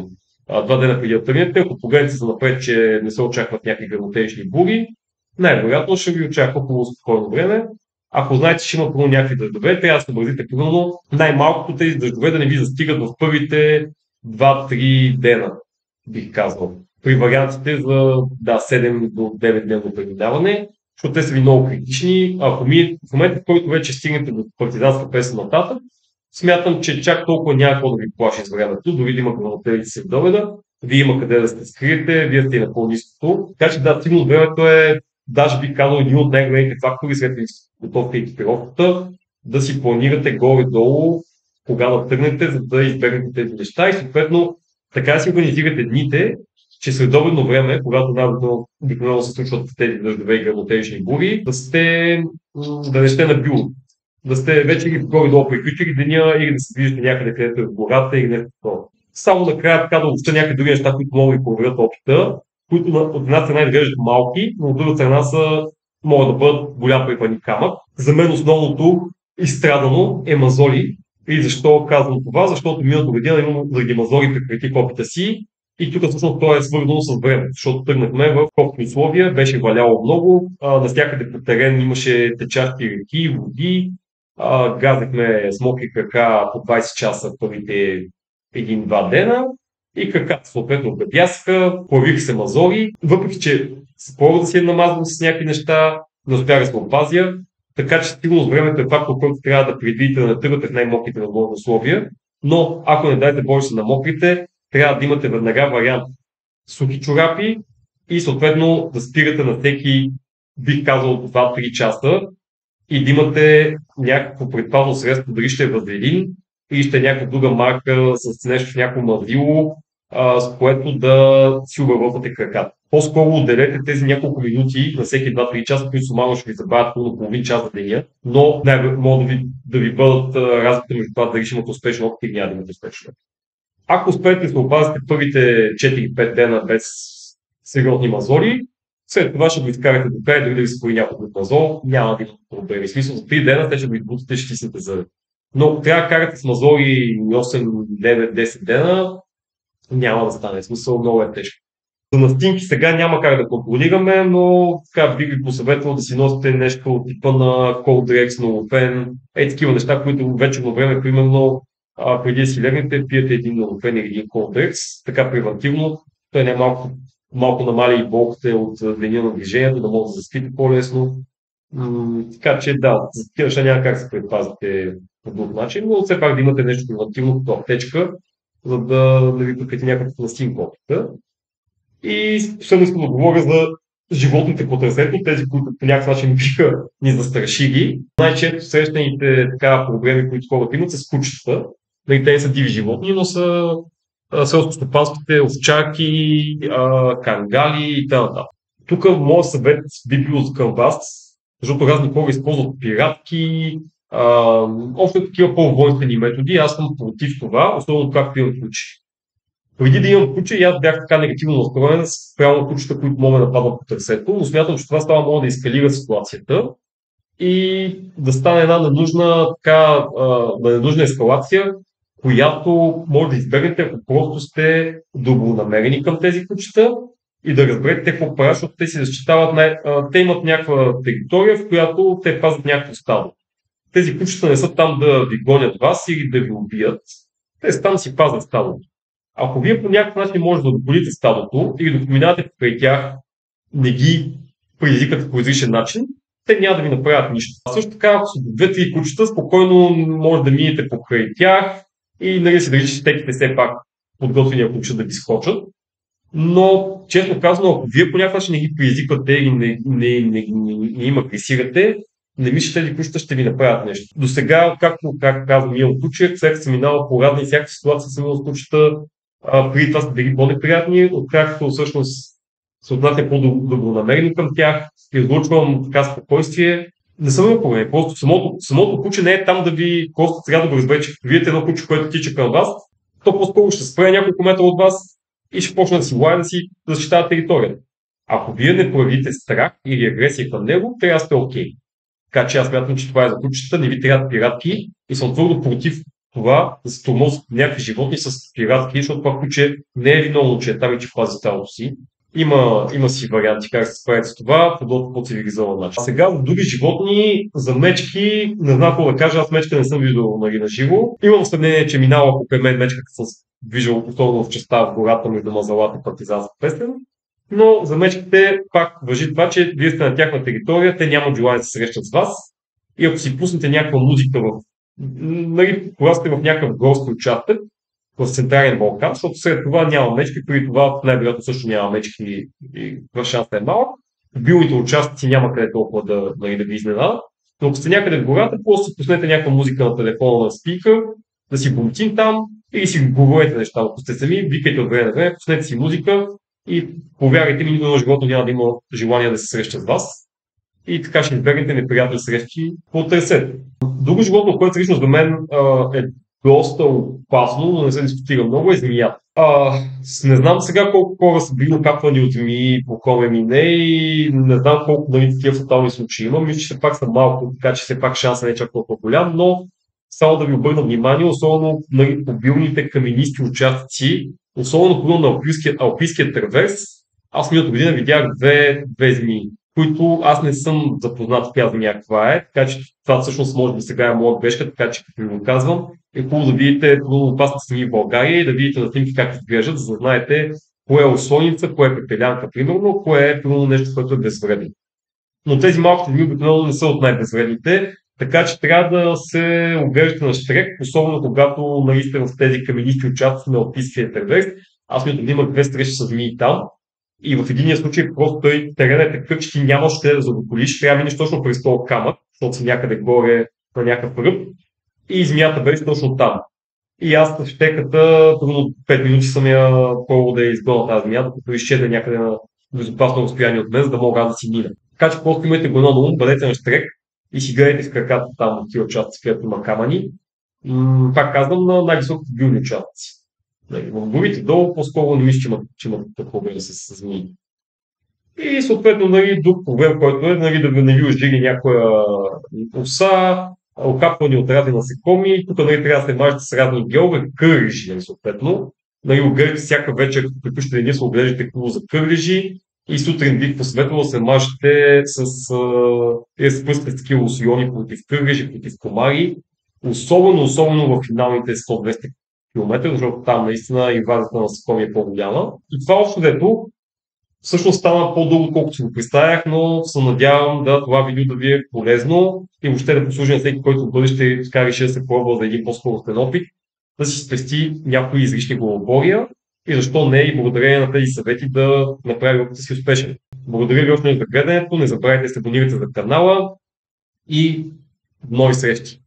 два дена преди да тръгнете, ако погледнете за напред, че не се очакват някакви грамотевични бури, най-вероятно ще ви очаква по спокойно време. Ако знаете, че има пълно някакви дъждове, трябва да се бъдете примерно най-малкото тези дъждове да не ви застигат в първите два-три дена, бих казал. При вариантите за да, седем до девет дневно преминаване, защото те са ви много критични. Ако ми в момента, в който вече стигнете до партизанска песен нататък, смятам, че чак толкова няма какво да ви плаши с времето, дори да има грамотевици се доведа, вие има къде да сте скриете, вие сте и на по-ниското. Така че да, сигурно времето е, даже бих казал, един от най-големите фактори след готовка екипировката, да си планирате горе-долу кога да тръгнете, за да избегнете тези неща и съответно така да си организирате дните, че следобедно време, когато най-обикновено се случват тези дъждове и грамотевични бури, да сте, да не сте на било. Да сте вече ги горе-долу приключили деня или да се движите някъде, където е в гората или нещо такова. Само накрая така да обобщя някакви други неща, които могат да ви проверят опита, които от една страна изглеждат малки, но от друга страна са, могат да бъдат голям препани камък. За мен основното изстрадано е мазоли. И защо казвам това? Защото миналата година именно заради мазоли прекратих опита си и тук всъщност това е свързано с времето, защото тръгнахме в копни условия, беше валяло много, навсякъде по терен имаше течащи реки, води, а, газехме с мокри крака по двайсет часа първите един-два дена и краката съответно гъбясаха, появиха се мазоли, въпреки че спорът да си е намазал с някакви неща, не успях да се опазя, така че сигурно с времето е фактор, който трябва да предвидите да не тръгвате в най-мокрите възможни условия, но ако не дайте Боже се на мокрите, трябва да имате веднага вариант сухи чорапи и съответно да спирате на всеки, бих казал, два-три часа и да имате някакво предпазно средство, дали ще е вазелин или ще е някаква друга марка с нещо в някакво мазило, а, с което да си обработвате краката. По-скоро отделете тези няколко минути на всеки два-три часа, които сумарно ще ви забавят на половин час за деня, но не могат да ви, да ви бъдат разликите между това дали ще имате успешен опит или няма да имате успешен опит. Ако успеете да се опазите първите четири-пет дена без сериозни мазоли, след това ще го изкарате до края, дори да ви се появи някой от мазол, няма да има проблеми. В смисъл, за три дена те ще го избутите, ще стиснете зъби. Но трябва да карате с мазоли осем, девет, десет дена, няма да стане. В смисъл, много е тежко. За настинки сега няма как да контролираме, но така бих ви посъветвал да си носите нещо от типа на Coldrex, Nolofen, е такива неща, които вечерно време, примерно, а, преди да си легнете, пиете един Nolofen или един Coldrex, така превентивно, той не е малко, малко намали и болките от деня на движението, да може да заспите по-лесно. М- така че да, за такива неща няма как да се предпазите по друг начин, но все пак да имате нещо превентивно като аптечка, за да не ви прекрати някакъв настинка опита. И последно искам да говоря за животните по трасето, тези, които по някакъв начин биха ни застрашили. Най-често срещаните така проблеми, които хората имат, са с кучетата. Те не са диви животни, но са селскостопанските овчарки, кангали и т.н. Тук моят съвет би бил към вас, защото разни хора използват пиратки, общо такива по-воинствени методи. Аз съм против това, особено както имам ключи. Преди да имам куче, и аз бях така негативно настроен спрямо кучета, които могат да нападнат по търсето, но смятам, че това става може да ескалира ситуацията и да стане една ненужна, така, а, ненужна ескалация, която може да избегнете, ако просто сте добронамерени към тези кучета и да разберете те какво правят, защото те си защитават, най- а, те имат някаква територия, в която те пазят някакво стадо. Тези кучета не са там да ви гонят вас или да ви убият, те са там си пазят стадото. Ако вие по някакъв начин може да отболите стадото или да минавате покрай тях, не ги предизвикате по излишен начин, те няма да ви направят нищо. А също така, ако са две-три кучета, спокойно може да минете покрай тях и нали си държите щеките все пак подготвени кучета да ги скочат. Но, честно казано, ако вие по някакъв начин не ги предизвиквате или не, не, не, не, не им агресирате, не мисля, че тези кучета ще ви направят нещо. До сега, както как казвам, имам куче, всеки се минава по разни всякакви ситуации, съм имал с кучета, а, преди това са били по-неприятни, откакто всъщност се отнася по-добронамерено към тях, излучвам така спокойствие. Не съм имал проблеми, просто самото, самото куче не е там да ви, просто сега да го разберете, че като видите едно куче, което тича към вас, то по-скоро ще спре няколко метра от вас и ще почне да си лая да си защитава територията. Ако вие не проявите страх или агресия към него, трябва да сте окей. Okay. Така че аз смятам, че това е за кучета, не ви трябват пиратки и съм твърдо против това да се тормозят някакви животни с пиратки, защото това куче не е виновно, че е там и че пази стадото си. Има, има си варианти как да се справят с това по доста по-цивилизован начин. А сега за други животни, за мечки, не знам какво да кажа, аз мечка не съм виждал нали, на живо. Имам съмнение, че минава покрай мен мечка, като съм виждал особено в частта в гората между Мазалата и партизанска песен. Но за мечките пак важи това, че вие сте на тяхна територия, те нямат желание да се срещат с вас. И ако си пуснете някаква музика в, нали, когато сте в някакъв горски участък, в Централен Балкан, защото след това няма мечки, преди това най-вероятно също няма мечки и шансът е малък. В билните участъци няма къде толкова да, нали, да ви изненадат. Но ако сте някъде в гората, просто пуснете някаква музика на телефона на спикър, да си бумтим там или си говорите неща. Ако сте сами, викайте от време на време, пуснете си музика и повярвайте ми, никога на живота няма да има желание да се среща с вас. И така ще избегнете неприятни срещи по търсете. Друго животно, което лично за мен а, е доста опасно, но не се дискутира много, е змията. А, не знам сега колко хора са били окапвани от змии по Комемине и не знам колко нали, такива фатални случаи има. Мисля, че все пак са малко, така че все пак шансът не е чак толкова голям, но само да ви обърна внимание, особено нали, по билните каменисти участъци, особено на алпийския, алпийския траверс, аз миналата година видях две, две змии, които аз не съм запознат с коя змия каква е, така че това всъщност може би сега е моя грешка, така че като ви го казвам, е хубаво да видите опасни змии в България и да видите на снимки как изглеждат, за да знаете кое е ослоница, кое е пепелянка, примерно, кое е примерно нещо, което е безвредно. Но тези малките змии обикновено не са от най-безвредните, така че трябва да се оглеждате на щрек, особено когато нали, сте в тези каменисти участъци на алпийския траверс. Аз мисля да имах две срещи с змии там. И в единия случай просто той терен е такъв, че ти нямаш ще да заобиколиш, трябва да минеш точно през този камък, защото си някъде горе на някакъв ръб и змията беше точно там. И аз в щеката, трудно пет минути съм я пробвал да я изгоня тази змия, докато изчезне някъде на безопасно разстояние от мен, за да мога да си мина. Така че просто имайте го на ум, бъдете на щрек и си гледайте с краката там в тия участъци, където има камъни. М- пак казвам на най-високите билни участъци. В горите долу по-скоро не мисля, че имат, че имат проблеми с змии. И съответно нали, друг проблем, който е нали, да не ви ожили някоя оса, окапвани от разни насекоми. Тук нали, трябва да се мажете с разни гелове, кърлежи, нали, съответно. Нали, оглеждате всяка вечер, като приключите деня, се оглеждате хубаво за кърлежи и сутрин бих посъветвал да се мажете с е, спръскате с такива лосиони против кърлежи, против комари. Особено, особено в финалните сто-двеста километра, защото там наистина инвазията на насекоми е по-голяма. И това общо дето всъщност стана по-дълго, колкото си го представях, но се надявам да това видео да ви е полезно и въобще да послужи на всеки, който в бъдеще така реши да се пробва за един по-скоростен опит, да си спести някои излишни главобория и защо не и благодарение на тези съвети да направи опита си успешен. Благодаря ви още за гледането, не забравяйте да се абонирате за канала и нови срещи!